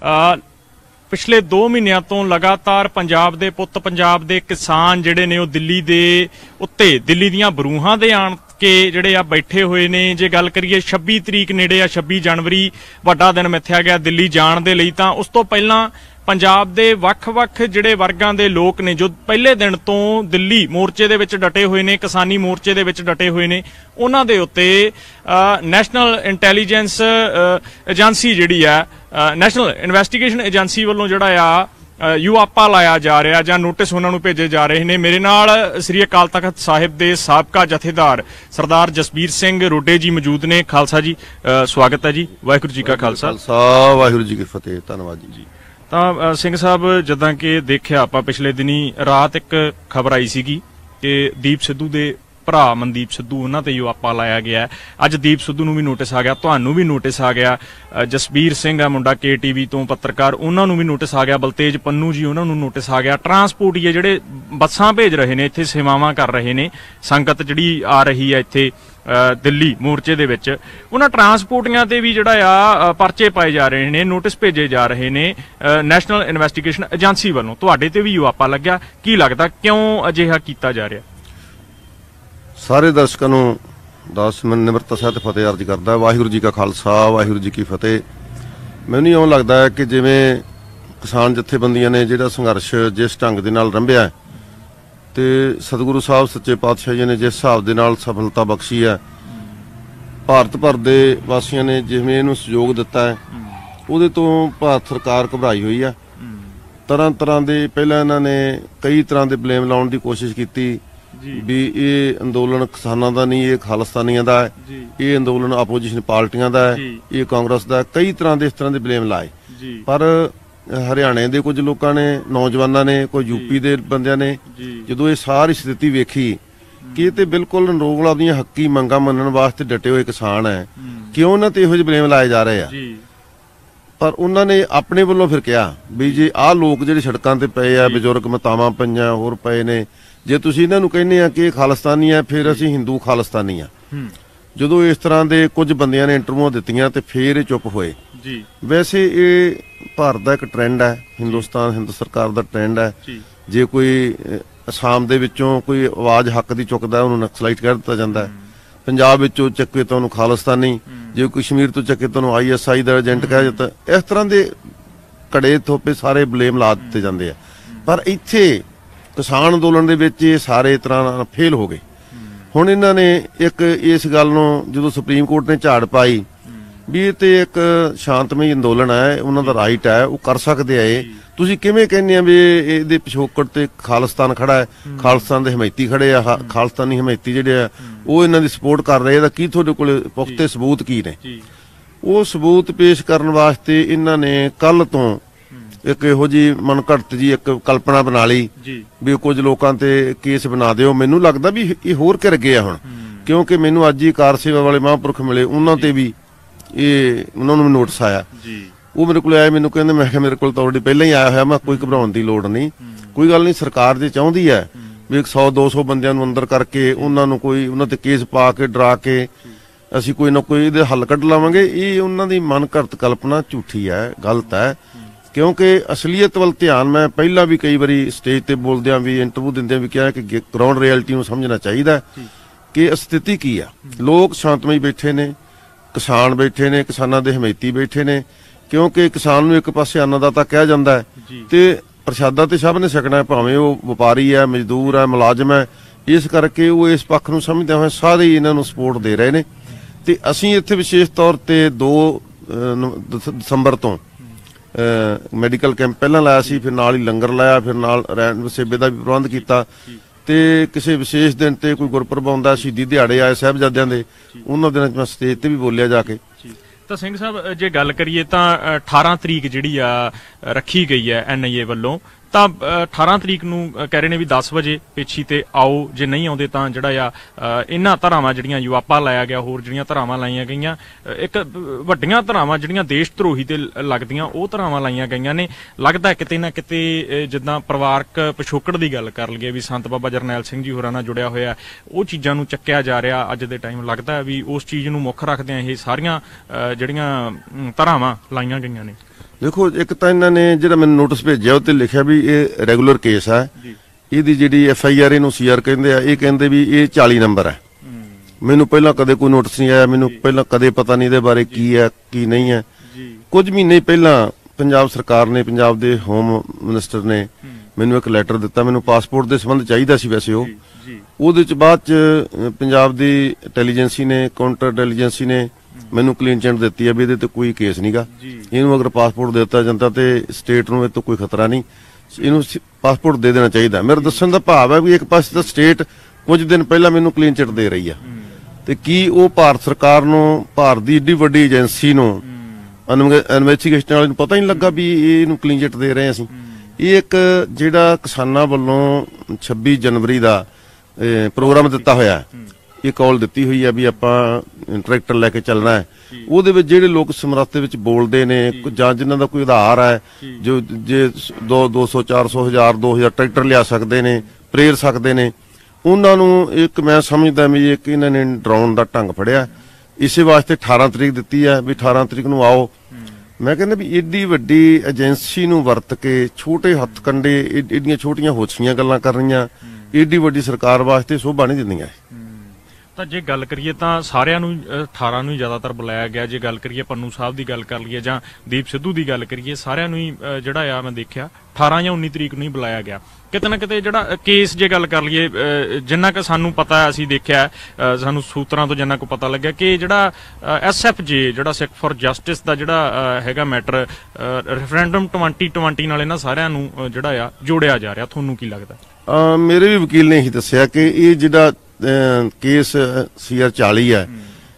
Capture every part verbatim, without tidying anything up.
पिछले दो महीनों तो लगातार पंजाब दे पुत्त पंजाब दे किसान जिहड़े ने दिल्ली दे उत्ते दिल्ली दीयां बरूहां दे आण के जिहड़े आ बैठे हुए ने। जे गल करिए छब्बी तरीक नेड़े आ, छब्बी जनवरी वड्डा दिन मिथ्या गया दिल्ली जाण दे लई। तां उस तों पहिलां पंजाब दे वख-वख जिहड़े वर्गां दे लोक ने जो पहले दिन तो दिल्ली मोर्चे दे विच डटे हुए ने, किसानी मोर्चे दे विच डटे हुए ने, उन्हां दे उत्ते नैशनल इंटैलीजेंस एजेंसी जिहड़ी आ, नैशनल इन्वेस्टिगेशन एजेंसी वालों जिहड़ा आ युआपा लाया जा रहा जां नोटिस उन्हां नूं भेजे जा रहे हैं। मेरे नाल श्री अकाल तख्त साहिब दे साबका जथेदार सरदार जसबीर सिंह रोडे जी मौजूद ने। खालसा जी स्वागत है जी। वाहिगुरू जी का खालसा वाहिगुरू जी की फतेह। धन्यवाद जी। ਤਾਂ ਸਿੰਘ ਸਾਹਿਬ ਜਿੱਦਾਂ ਕਿ ਦੇਖਿਆ ਆਪਾਂ ਪਿਛਲੇ ਦਿਨੀ ਰਾਤ ਇੱਕ ਖਬਰ ਆਈ ਸੀਗੀ ਕਿ ਦੀਪ ਸਿੱਧੂ ਦੇ ਭਰਾ ਮਨਦੀਪ ਸਿੱਧੂ ਉਹਨਾਂ ਤੇ ਯੁਆਪਾ ਲਾਇਆ ਗਿਆ। ਅੱਜ ਦੀਪ ਸਿੱਧੂ ਨੂੰ ਵੀ ਨੋਟਿਸ ਆ ਗਿਆ, ਤੁਹਾਨੂੰ ਵੀ ਨੋਟਿਸ ਆ ਗਿਆ, ਜਸਬੀਰ ਸਿੰਘ ਆ ਮੁੰਡਾ ਕੇ ਟੀਵੀ ਤੋਂ ਪੱਤਰਕਾਰ, ਉਹਨਾਂ ਨੂੰ ਵੀ ਨੋਟਿਸ ਆ ਗਿਆ, ਬਲਤੇਜ ਪੰਨੂ ਜੀ ਉਹਨਾਂ ਨੂੰ ਨੋਟਿਸ ਆ ਗਿਆ। ਟਰਾਂਸਪੋਰਟੀਏ ਜਿਹੜੇ ਬੱਸਾਂ ਭੇਜ ਰਹੇ ਨੇ ਇੱਥੇ ਸੇਵਾਵਾਂ ਕਰ ਰਹੇ ਨੇ, ਸੰਗਤ ਜਿਹੜੀ ਆ ਰਹੀ ਹੈ ਇੱਥੇ दिल्ली मोर्चे दे विच, उन्हां ट्रांसपोर्टियां ते भी जिहड़ा आ परचे पाए जा रहे ने, नोटिस भेजे जा रहे ने नैशनल इन्वेस्टिगेशन एजेंसी वालों। तुहाडे ते भी युआपा लग्या, की लगदा क्यों अजिहा कीता जा रहा? सारे दर्शकों नूं दस मैं निमरता सहित फतेह अर्ज करदा। वाहिगुरू जी का खालसा वाहिगुरू जी की फतेह। मैनूं इउं लगदा है कि जिवें किसान जथेबंदियां ने जिहड़ा संघर्ष जिस ढंग दे नाल रंभिआ ਤੇ ਸਤਿਗੁਰੂ ਸਾਹਿਬ ਸੱਚੇ ਪਾਤਸ਼ਾਹ ਜੀ ਨੇ ਜਿਸ ਹਿਸਾਬ ਦੇ ਨਾਲ ਸਫਲਤਾ ਬਖਸ਼ੀ ਹੈ, ਭਾਰਤ ਭਰ ਦੇ ਵਾਸੀਆਂ ਨੇ ਜਿਵੇਂ ਇਹਨੂੰ ਸਹਿਯੋਗ ਦਿੱਤਾ ਹੈ, ਉਹਦੇ ਤੋਂ ਭਾਰਤ ਸਰਕਾਰ ਘਬਰਾਈ ਹੋਈ ਹੈ। ਤਰ੍ਹਾਂ ਤਰ੍ਹਾਂ ਦੇ ਪਹਿਲਾਂ ਇਹਨਾਂ ਨੇ ਕਈ ਤਰ੍ਹਾਂ ਦੇ ਬਲੇਮ ਲਾਉਣ ਦੀ ਕੋਸ਼ਿਸ਼ ਕੀਤੀ ਵੀ ਇਹ ਅੰਦੋਲਨ ਕਿਸਾਨਾਂ ਦਾ ਨਹੀਂ, ਇਹ ਖਾਲਿਸਤਾਨੀਆਂ ਦਾ ਹੈ, ਇਹ ਅੰਦੋਲਨ ਆਪੋਜੀਸ਼ਨ ਪਾਰਟੀਆਂ ਦਾ ਹੈ, ਇਹ ਕਾਂਗਰਸ ਦਾ, ਕਈ ਤਰ੍ਹਾਂ ਦੇ ਇਸ ਤਰ੍ਹਾਂ ਦੇ ਬਲੇਮ ਲਾਏ। ਪਰ ਹਰਿਆਣੇ ਦੇ ਕੁਝ ਲੋਕਾਂ ਨੇ, ਨੌਜਵਾਨਾਂ ਨੇ, ਕੋਈ ਯੂਪੀ ਦੇ ਬੰਦਿਆਂ ਨੇ ਜਦੋਂ ਇਹ ਸਾਰੀ ਸਥਿਤੀ ਵੇਖੀ ਕਿ ਇਹ ਤੇ ਬਿਲਕੁਲ ਨਰੋਗਲ ਆਪਣੀਆਂ ਹੱਕੀ ਮੰਗਾਂ ਮੰਨਣ ਵਾਸਤੇ ਡਟੇ ਹੋਏ ਕਿਸਾਨ ਹੈ, ਕਿਉਂ ਉਹਨਾਂ ਤੇ ਇਹੋ ਜਿਹੇ ਬਲੇਮ ਲਾਏ ਜਾ ਰਹੇ ਆ। ਪਰ ਉਹਨਾਂ ਨੇ ਆਪਣੇ ਵੱਲੋਂ ਫਿਰ ਕਿਹਾ ਵੀ ਜੇ ਆਹ ਲੋਕ ਜਿਹੜੇ ਸੜਕਾਂ ਤੇ ਪਏ ਆ, ਬਜ਼ੁਰਗ ਮਾਤਾਵਾਂ ਪਈਆਂ ਹੋਰ ਪਏ ਨੇ, ਜੇ ਤੁਸੀਂ ਇਹਨਾਂ ਨੂੰ ਕਹਿੰਦੇ ਆ ਕਿ ਇਹ ਖਾਲਿਸਤਾਨੀ ਆ, ਫਿਰ ਅਸੀਂ ਹਿੰਦੂ ਖਾਲਿਸਤਾਨੀ ਆ। ਜਦੋਂ ਇਸ ਤਰ੍ਹਾਂ ਦੇ ਕੁਝ ਬੰਦਿਆਂ ਨੇ ਇੰਟਰਵਿਊ ਦਿੱਤੀਆਂ ਤੇ ਫਿਰ ਇਹ ਚੁੱਪ ਹੋਏ। ਵੈਸੇ ਇਹ ਭਾਰਤ ਦਾ ਇੱਕ ਟ੍ਰੈਂਡ ਹੈ, ਹਿੰਦੁਸਤਾਨ ਹਿੰਦ ਸਰਕਾਰ ਦਾ ਟ੍ਰੈਂਡ ਹੈ। ਜੇ ਕੋਈ ਅਸਾਮ ਦੇ ਵਿੱਚੋਂ ਕੋਈ ਆਵਾਜ਼ ਹੱਕ ਦੀ ਚੁੱਕਦਾ ਉਹਨੂੰ ਨਕਸਲਾਈਟ ਕਹਿ ਦਿੱਤਾ ਜਾਂਦਾ ਹੈ, ਪੰਜਾਬ ਵਿੱਚੋਂ ਚੱਕੇ ਤਾਂ ਉਹਨੂੰ ਖਾਲਿਸਤਾਨੀ, ਜੇ ਕਸ਼ਮੀਰ ਤੋਂ ਚੱਕੇ ਤਾਂ ਉਹਨੂੰ I S I the agent ਕਹਿ ਦਿੱਤਾ। ਇਸ ਤਰ੍ਹਾਂ ਦੇ ਘੜੇ ਥੋਪੇ ਸਾਰੇ ਬਲੇਮ ਲਾ ਦਿੱਤੇ ਜਾਂਦੇ ਆ। ਪਰ ਇੱਥੇ ਕਿਸਾਨ ਅੰਦੋਲਨ ਦੇ ਵਿੱਚ ਇਹ ਸਾਰੇ ਤਰ੍ਹਾਂ ਨਾਲ ਫੇਲ ਹੋ ਗਏ। ਹੁਣ ਇਹਨਾਂ ਨੇ ਇੱਕ ਇਸ ਗੱਲ ਨੂੰ ਜਦੋਂ ਸੁਪਰੀਮ ਕੋਰਟ ਨੇ ਝਾੜ ਪਾਈ ਵੀ ਇਹ ਤੇ ਇੱਕ ਸ਼ਾਂਤਮਈ ਅੰਦੋਲਨ ਹੈ, ਉਹਨਾਂ ਦਾ ਰਾਈਟ ਹੈ, ਉਹ ਕਰ ਸਕਦੇ ਆ। ਇਹ ਤੁਸੀਂ ਕਿਵੇਂ ਕਹਿੰਦੇ ਆ ਵੀ ਇਹਦੇ ਪਿਛੋਕੜ ਤੇ ਖਾਲਿਸਤਾਨ ਖੜਾ ਹੈ, ਖਾਲਿਸਤਾਨ ਦੇ ਹਮਾਇਤੀ ਖੜੇ ਆ, ਖਾਲਿਸਤਾਨੀ ਹਮਾਇਤੀ ਜਿਹੜੇ ਆ ਉਹ ਇਹਨਾਂ ਦੀ ਸਪੋਰਟ ਕਰ ਰਹੇ, ਇਹਦਾ ਕੀ ਤੁਹਾਡੇ ਕੋਲ ਪੁਖਤੇ ਸਬੂਤ ਕੀ ਨੇ? ਉਹ ਸਬੂਤ ਪੇਸ਼ ਕਰਨ ਵਾਸਤੇ ਇਹਨਾਂ ਨੇ ਕੱਲ ਤੋਂ ਇੱਕ ਇਹੋ ਜੀ ਮਨ ਘੜਤ ਜੀ ਇੱਕ ਕਲਪਨਾ ਬਣਾ ਲਈ ਵੀ ਕੁਝ ਲੋਕਾਂ ਤੇ ਕੇਸ ਬਣਾ ਦਿਓ। ਮੈਨੂੰ ਲੱਗਦਾ ਵੀ ਇਹ ਹੋਰ ਘਿਰ ਗਏ ਆ ਹੁਣ, ਕਿਉਂਕਿ ਮੈਨੂੰ ਅੱਜ ਹੀ ਕਾਰ ਸੇਵਾ ਵਾਲੇ ਮਹਾਂਪੁਰਖ ਮਿਲੇ, ਉਹਨਾਂ ਤੇ ਵੀ ਇਹ ਉਹਨਾਂ ਨੂੰ ਨੋਟਿਸ ਆਇਆ। ਉਹ ਮੇਰੇ ਕੋਲ ਆਇਆ, ਮੈਨੂੰ ਕਹਿੰਦੇ, ਮੈਂ ਕਿਹਾ ਮੇਰੇ ਕੋਲ ਤਾਂ ਆਲਰੇਡੀ ਪਹਿਲਾਂ ਹੀ ਆਇਆ ਹੋਇਆ, ਮੈਂ ਕੋਈ ਘਬਰਾਉਣ ਦੀ ਲੋੜ ਨਹੀਂ, ਕੋਈ ਗੱਲ ਨਹੀਂ। ਸਰਕਾਰ ਜੇ ਚਾਹੁੰਦੀ ਹੈ ਵੀ ਇੱਕ ਸੌ ਦੋ ਸੌ ਬੰਦਿਆਂ ਨੂੰ ਅੰਦਰ ਕਰਕੇ ਉਹਨਾਂ ਨੂੰ ਕੋਈ ਉਹਨਾਂ ਤੇ ਕੇਸ ਪਾ ਕੇ ਡਰਾ ਕੇ ਅਸੀਂ ਕੋਈ ਨਾ ਕੋਈ ਇਹਦੇ ਹੱਲ ਕੱਢ ਲਾਵਾਂਗੇ, ਇਹ ਉਹਨਾਂ ਦੀ ਮਨ ਘੜਤ ਕਲਪਨਾ ਝੂਠੀ ਹੈ, ਗਲਤ ਹੈ। ਕਿਉਂਕਿ ਅਸਲੀਅਤ ਵੱਲ ਧਿਆਨ, ਮੈਂ ਪਹਿਲਾਂ ਵੀ ਕਈ ਵਾਰੀ ਸਟੇਜ ਤੇ ਬੋਲਦਿਆਂ ਵੀ ਇੰਟਰਵਿਊ ਦਿੰਦਿਆਂ ਵੀ ਕਿਹਾ ਕਿ ਗਰਾਊਂਡ ਰਿਐਲਿਟੀ ਨੂੰ ਸਮਝਣਾ ਚਾਹੀਦਾ ਕਿ ਸਥਿਤੀ ਕੀ ਆ। ਲੋਕ ਸ਼ਾਂਤਮਈ ਬੈਠੇ ਨੇ, ਕਿਸਾਨ ਬੈਠੇ ਨੇ, ਕਿਸਾਨਾਂ ਦੇ ਹਮਾਇਤੀ ਬੈਠੇ ਨੇ, ਕਿਉਂਕਿ ਕਿਸਾਨ ਨੂੰ ਇੱਕ ਪਾਸੇ ਅੰਨਦਾਤਾ ਕਿਹਾ ਜਾਂਦਾ ਹੈ ਤੇ ਪ੍ਰਸ਼ਾਦਾ ਤੇ ਸਭ ਨੇ ਛਕਣਾ, ਭਾਵੇਂ ਉਹ ਵਪਾਰੀ ਹੈ, ਮਜ਼ਦੂਰ ਹੈ, ਮੁਲਾਜ਼ਮ ਹੈ। ਇਸ ਕਰਕੇ ਉਹ ਇਸ ਪੱਖ ਨੂੰ ਸਮਝਦੇ ਹੋਏ ਸਾਰੇ ਇਹਨਾਂ ਨੂੰ ਸਪੋਰਟ ਦੇ ਰਹੇ ਨੇ। ਤੇ ਅਸੀਂ ਇੱਥੇ ਵਿਸ਼ੇਸ਼ ਤੌਰ ਤੇ ਦੋ ਦਸੰਬਰ ਤੋਂ ਮੈਡੀਕਲ ਕੈਂਪ ਪਹਿਲਾਂ ਲਾਇਆ ਸੀ, ਫਿਰ ਨਾਲ ਹੀ ਲੰਗਰ ਲਾਇਆ, ਫਿਰ ਨਾਲ ਰਹਿਣ ਵਸੇਬੇ ਦਾ ਵੀ ਪ੍ਰਬੰਧ ਕੀਤਾ। ਤੇ ਕਿਸੇ ਵਿਸ਼ੇਸ਼ ਦਿਨ ਤੇ ਕੋਈ ਗੁਰਪੁਰਬ ਆਉਂਦਾ, ਸ਼ਹੀਦੀ ਦਿਹਾੜੇ ਆਏ ਸਾਹਿਬਜ਼ਾਦਿਆਂ ਦੇ, ਉਹਨਾਂ ਦਿਨਾਂ 'ਚ ਮੈਂ ਸਟੇਜ ਤੇ ਵੀ ਬੋਲਿਆ ਜਾ ਕੇ। ਤਾਂ ਸਿੰਘ ਸਾਹਿਬ ਜੇ ਗੱਲ ਕਰੀਏ ਤਾਂ ਅਠਾਰਾਂ ਤਰੀਕ ਜਿਹੜੀ ਆ ਰੱਖੀ ਗਈ ਹੈ ਐਨ ਆਈ ਏ ਵੱਲੋਂ, ਤਾਂ ਅਠਾਰਾਂ ਤਰੀਕ ਨੂੰ ਕਹਿ ਰਹੇ ਨੇ ਵੀ ਦਸ ਵਜੇ ਪੇਛੀ ਤੇ ਆਓ, ਜੇ ਨਹੀਂ ਆਉਂਦੇ ਤਾਂ ਜਿਹੜਾ ਆ ਇਹਨਾਂ ਧਾਰਾਵਾਂ ਜਿਹੜੀਆਂ ਯੁਆਪਾ ਲਾਇਆ ਗਿਆ, ਹੋਰ ਜਿਹੜੀਆਂ ਧਾਰਾਵਾਂ ਲਾਈਆਂ ਗਈਆਂ, ਇੱਕ ਵੱਡੀਆਂ ਧਾਰਾਵਾਂ ਜਿਹੜੀਆਂ ਦੇਸ਼ ਧਰੋਹੀ ਤੇ ਲੱਗਦੀਆਂ ਉਹ ਧਾਰਾਵਾਂ ਲਾਈਆਂ ਗਈਆਂ ਨੇ। ਲੱਗਦਾ ਕਿਤੇ ਨਾ ਕਿਤੇ ਜਿੱਦਾਂ ਪਰਿਵਾਰਕ ਪਿਛੋਕੜ ਦੀ ਗੱਲ ਕਰ ਲਈਏ ਵੀ ਸੰਤ ਬਾਬਾ ਜਰਨੈਲ ਸਿੰਘ ਜੀ ਹੋਰਾਂ ਨਾਲ ਜੁੜਿਆ ਹੋਇਆ, ਉਹ ਚੀਜ਼ਾਂ ਨੂੰ ਚੱਕਿਆ ਜਾ ਰਿਹਾ ਅੱਜ ਦੇ ਟਾਈਮ। ਲੱਗਦਾ ਵੀ ਉਸ ਚੀਜ਼ ਨੂੰ ਮੁੱਖ ਰੱਖਦਿਆਂ ਇਹ ਸਾਰੀਆਂ ਜਿਹੜੀਆਂ ਧਾਰਾਵਾਂ ਲਾਈਆਂ ਗਈਆਂ ਨੇ। देखो एक तो इन्होंने जो मैं नोटिस भेजा उत्ते लिखा भी ये रेगूलर केस है, ਇਹਦੀ ਜਿਹੜੀ ਐਫ ਆਈ ਆਰ ਇਹਨੂੰ ਸੀ ਆਰ ਕਹਿੰਦੇ ਆ, ਇਹ ਕਹਿੰਦੇ ਵੀ ਇਹ ਚਾਲੀ ਨੰਬਰ ਹੈ। ਮੈਨੂੰ ਪਹਿਲਾਂ ਕਦੇ ਕੋਈ ਨੋਟਿਸ ਨਹੀਂ ਆਇਆ, ਮੈਨੂੰ ਪਹਿਲਾਂ ਕਦੇ ਪਤਾ ਨਹੀਂ ਇਹਦੇ ਬਾਰੇ ਕੀ ਹੈ ਕੀ ਨਹੀਂ ਹੈ। ਕੁਝ ਮਹੀਨੇ ਪਹਿਲਾਂ ਪੰਜਾਬ ਸਰਕਾਰ ਨੇ, ਪੰਜਾਬ ਦੇ ਹੋਮ ਮਿਨਿਸਟਰ ਨੇ ਮੈਨੂੰ ਇੱਕ ਲੈਟਰ ਦਿੱਤਾ, ਮੈਨੂੰ ਪਾਸਪੋਰਟ ਦੇ ਸੰਬੰਧ ਚਾਹੀਦਾ ਸੀ ਵੈਸੇ ਉਹ, ਉਹਦੇ ਚ ਬਾਅਦ ਚ ਪੰਜਾਬ ਦੀ ਇੰਟੈਲੀਜੈਂਸੀ ਨੇ, ਕਾਊਂਟਰ ਇੰਟੈਲੀਜੈਂਸੀ ਨੇ ਮੈਨੂੰ ਕਲੀਨ ਚਿੱਟ ਦਿੱਤੀ ਹੈ ਵੀ ਇਹਦੇ ਤੇ ਕੋਈ ਕੇਸ ਨਹੀਂਗਾ, ਇਹਨੂੰ ਅਗਰ ਪਾਸਪੋਰਟ ਦੇ ਦਿੱਤਾ ਜਾਂਦਾ ਤੇ ਸਟੇਟ ਨੂੰ ਇਹ ਤੋਂ ਕੋਈ ਖਤਰਾ ਨਹੀਂ, ਇਹਨੂੰ ਪਾਸਪੋਰਟ ਦੇ ਦੇਣਾ ਚਾਹੀਦਾ। ਮੇਰੇ ਦੱਸਣ ਦਾ ਭਾਵ ਹੈ ਵੀ ਇੱਕ ਪਾਸੇ ਤਾਂ ਸਟੇਟ ਕੁਝ ਦਿਨ ਪਹਿਲਾਂ ਮੈਨੂੰ ਕਲੀਨ ਚਿੱਟ ਦੇ ਰਹੀ ਆ, ਤੇ ਕੀ ਉਹ ਭਾਰਤ ਸਰਕਾਰ ਨੂੰ, ਭਾਰਤ ਦੀ ਏਡੀ ਵੱਡੀ ਏਜੰਸੀ ਨੂੰ, ਇਨਵੈਸਟੀਗੇਸ਼ਨ ਵਾਲੇ ਨੂੰ ਪਤਾ ਹੀ ਨਹੀਂ ਲੱਗਾ ਵੀ ਇਹਨੂੰ ਕਲੀਨ ਚਿੱਟ ਦੇ ਰਹੇ ਅਸੀਂ। ਇਹ ਇੱਕ ਜਿਹੜਾ ਕਿਸਾਨਾਂ ਵੱਲੋਂ ਛੱਬੀ ਜਨਵਰੀ ਦਾ ਪ੍ਰੋਗਰਾਮ ਦਿੱਤਾ ਹੋਇਆ, ਇਹ ਕਾਲ ਦਿੱਤੀ ਹੋਈ ਹੈ ਵੀ ਆਪਾਂ ਟਰੈਕਟਰ ਲੈ ਕੇ ਚੱਲਣਾ ਹੈ, ਉਹਦੇ ਵਿੱਚ ਜਿਹੜੇ ਲੋਕ ਸਮਰੱਥ ਵਿੱਚ ਬੋਲਦੇ ਨੇ ਜਾਂ ਜਿਨ੍ਹਾਂ ਦਾ ਕੋਈ ਆਧਾਰ ਹੈ, ਜੋ ਜੇ ਦੋ ਦੋ ਸੌ ਚਾਰ ਸੌ ਹਜ਼ਾਰ ਦੋ ਹਜ਼ਾਰ ਟਰੈਕਟਰ ਲਿਆ ਸਕਦੇ ਨੇ, ਪ੍ਰੇਰ ਸਕਦੇ ਨੇ, ਉਹਨਾਂ ਨੂੰ ਇੱਕ ਮੈਂ ਸਮਝਦਾ ਵੀ ਇੱਕ ਇਹਨਾਂ ਨੇ ਡਰਾਉਣ ਦਾ ਢੰਗ ਫੜਿਆ। ਇਸੇ ਵਾਸਤੇ ਅਠਾਰਾਂ ਤਰੀਕ ਦਿੱਤੀ ਹੈ ਵੀ ਅਠਾਰਾਂ ਤਰੀਕ ਨੂੰ ਆਓ। ਮੈਂ ਕਹਿੰਦਾ ਵੀ ਏਡੀ ਵੱਡੀ ਏਜੰਸੀ ਨੂੰ ਵਰਤ ਕੇ ਛੋਟੇ ਹੱਥ ਕੰਡੇ ਏਡੀਆਂ ਛੋਟੀਆਂ ਹੋਛੀਆਂ ਗੱਲਾਂ ਕਰ ਰਹੀਆਂ, ਏਡੀ ਵੱਡੀ ਸਰਕਾਰ ਵਾਸਤੇ ਸ਼ੋਭਾ ਨਹੀਂ ਦਿੰਦੀਆਂ। ਤਾਂ ਜੇ ਗੱਲ ਕਰੀਏ ਤਾਂ ਸਾਰਿਆਂ ਨੂੰ ਅਠਾਰਾਂ ਨੂੰ ਹੀ ਜ਼ਿਆਦਾਤਰ ਬੁਲਾਇਆ ਗਿਆ। ਜੇ ਗੱਲ ਕਰੀਏ ਪੰਨੂ ਸਾਹਿਬ ਦੀ ਗੱਲ ਕਰ ਲਈਏ ਜਾਂ ਦੀਪ ਸਿੱਧੂ ਦੀ ਗੱਲ ਕਰੀਏ, ਸਾਰਿਆਂ ਨੂੰ ਹੀ ਜਿਹੜਾ ਆ ਮੈਂ ਦੇਖਿਆ ਅਠਾਰਾਂ ਜਾਂ ਉੱਨੀ ਤਰੀਕ ਨੂੰ ਹੀ ਬੁਲਾਇਆ ਗਿਆ। ਕਿਤੇ ਨਾ ਕਿਤੇ ਜਿਹੜਾ ਕੇਸ ਜੇ ਗੱਲ ਕਰ ਲਈਏ, ਜਿੰਨਾ ਕੁ ਸਾਨੂੰ ਪਤਾ ਹੈ, ਅਸੀਂ ਦੇਖਿਆ ਸਾਨੂੰ ਸੂਤਰਾਂ ਤੋਂ ਜਿੰਨਾ ਕੁ ਪਤਾ ਲੱਗਿਆ ਕਿ ਜਿਹੜਾ ਐਸ ਐਫ ਜੇ ਜਿਹੜਾ ਸਿੱਖ ਫॉर ਜਸਟਿਸ ਦਾ ਜਿਹੜਾ ਹੈਗਾ ਮੈਟਰ, ਰੈਫਰੈਂਡਮ ਟਵੰਟੀ ਟਵੰਟੀ ਨਾਲ ਇਹਨਾਂ ਸਾਰਿਆਂ ਨੂੰ ਜਿਹੜਾ ਆ ਜੋੜਿਆ ਜਾ ਰਿਹਾ। ਤੁਹਾਨੂੰ ਕੀ ਲੱਗਦਾ? ਮੇਰੇ ਵੀ ਵਕੀਲ ਨੇ ਇਹੀ ਦੱਸਿਆ ਕਿ ਇਹ ਜਿਹੜਾ ਕੇਸ ਸੀ ਆਰ ਚਾਲੀ ਹੈ,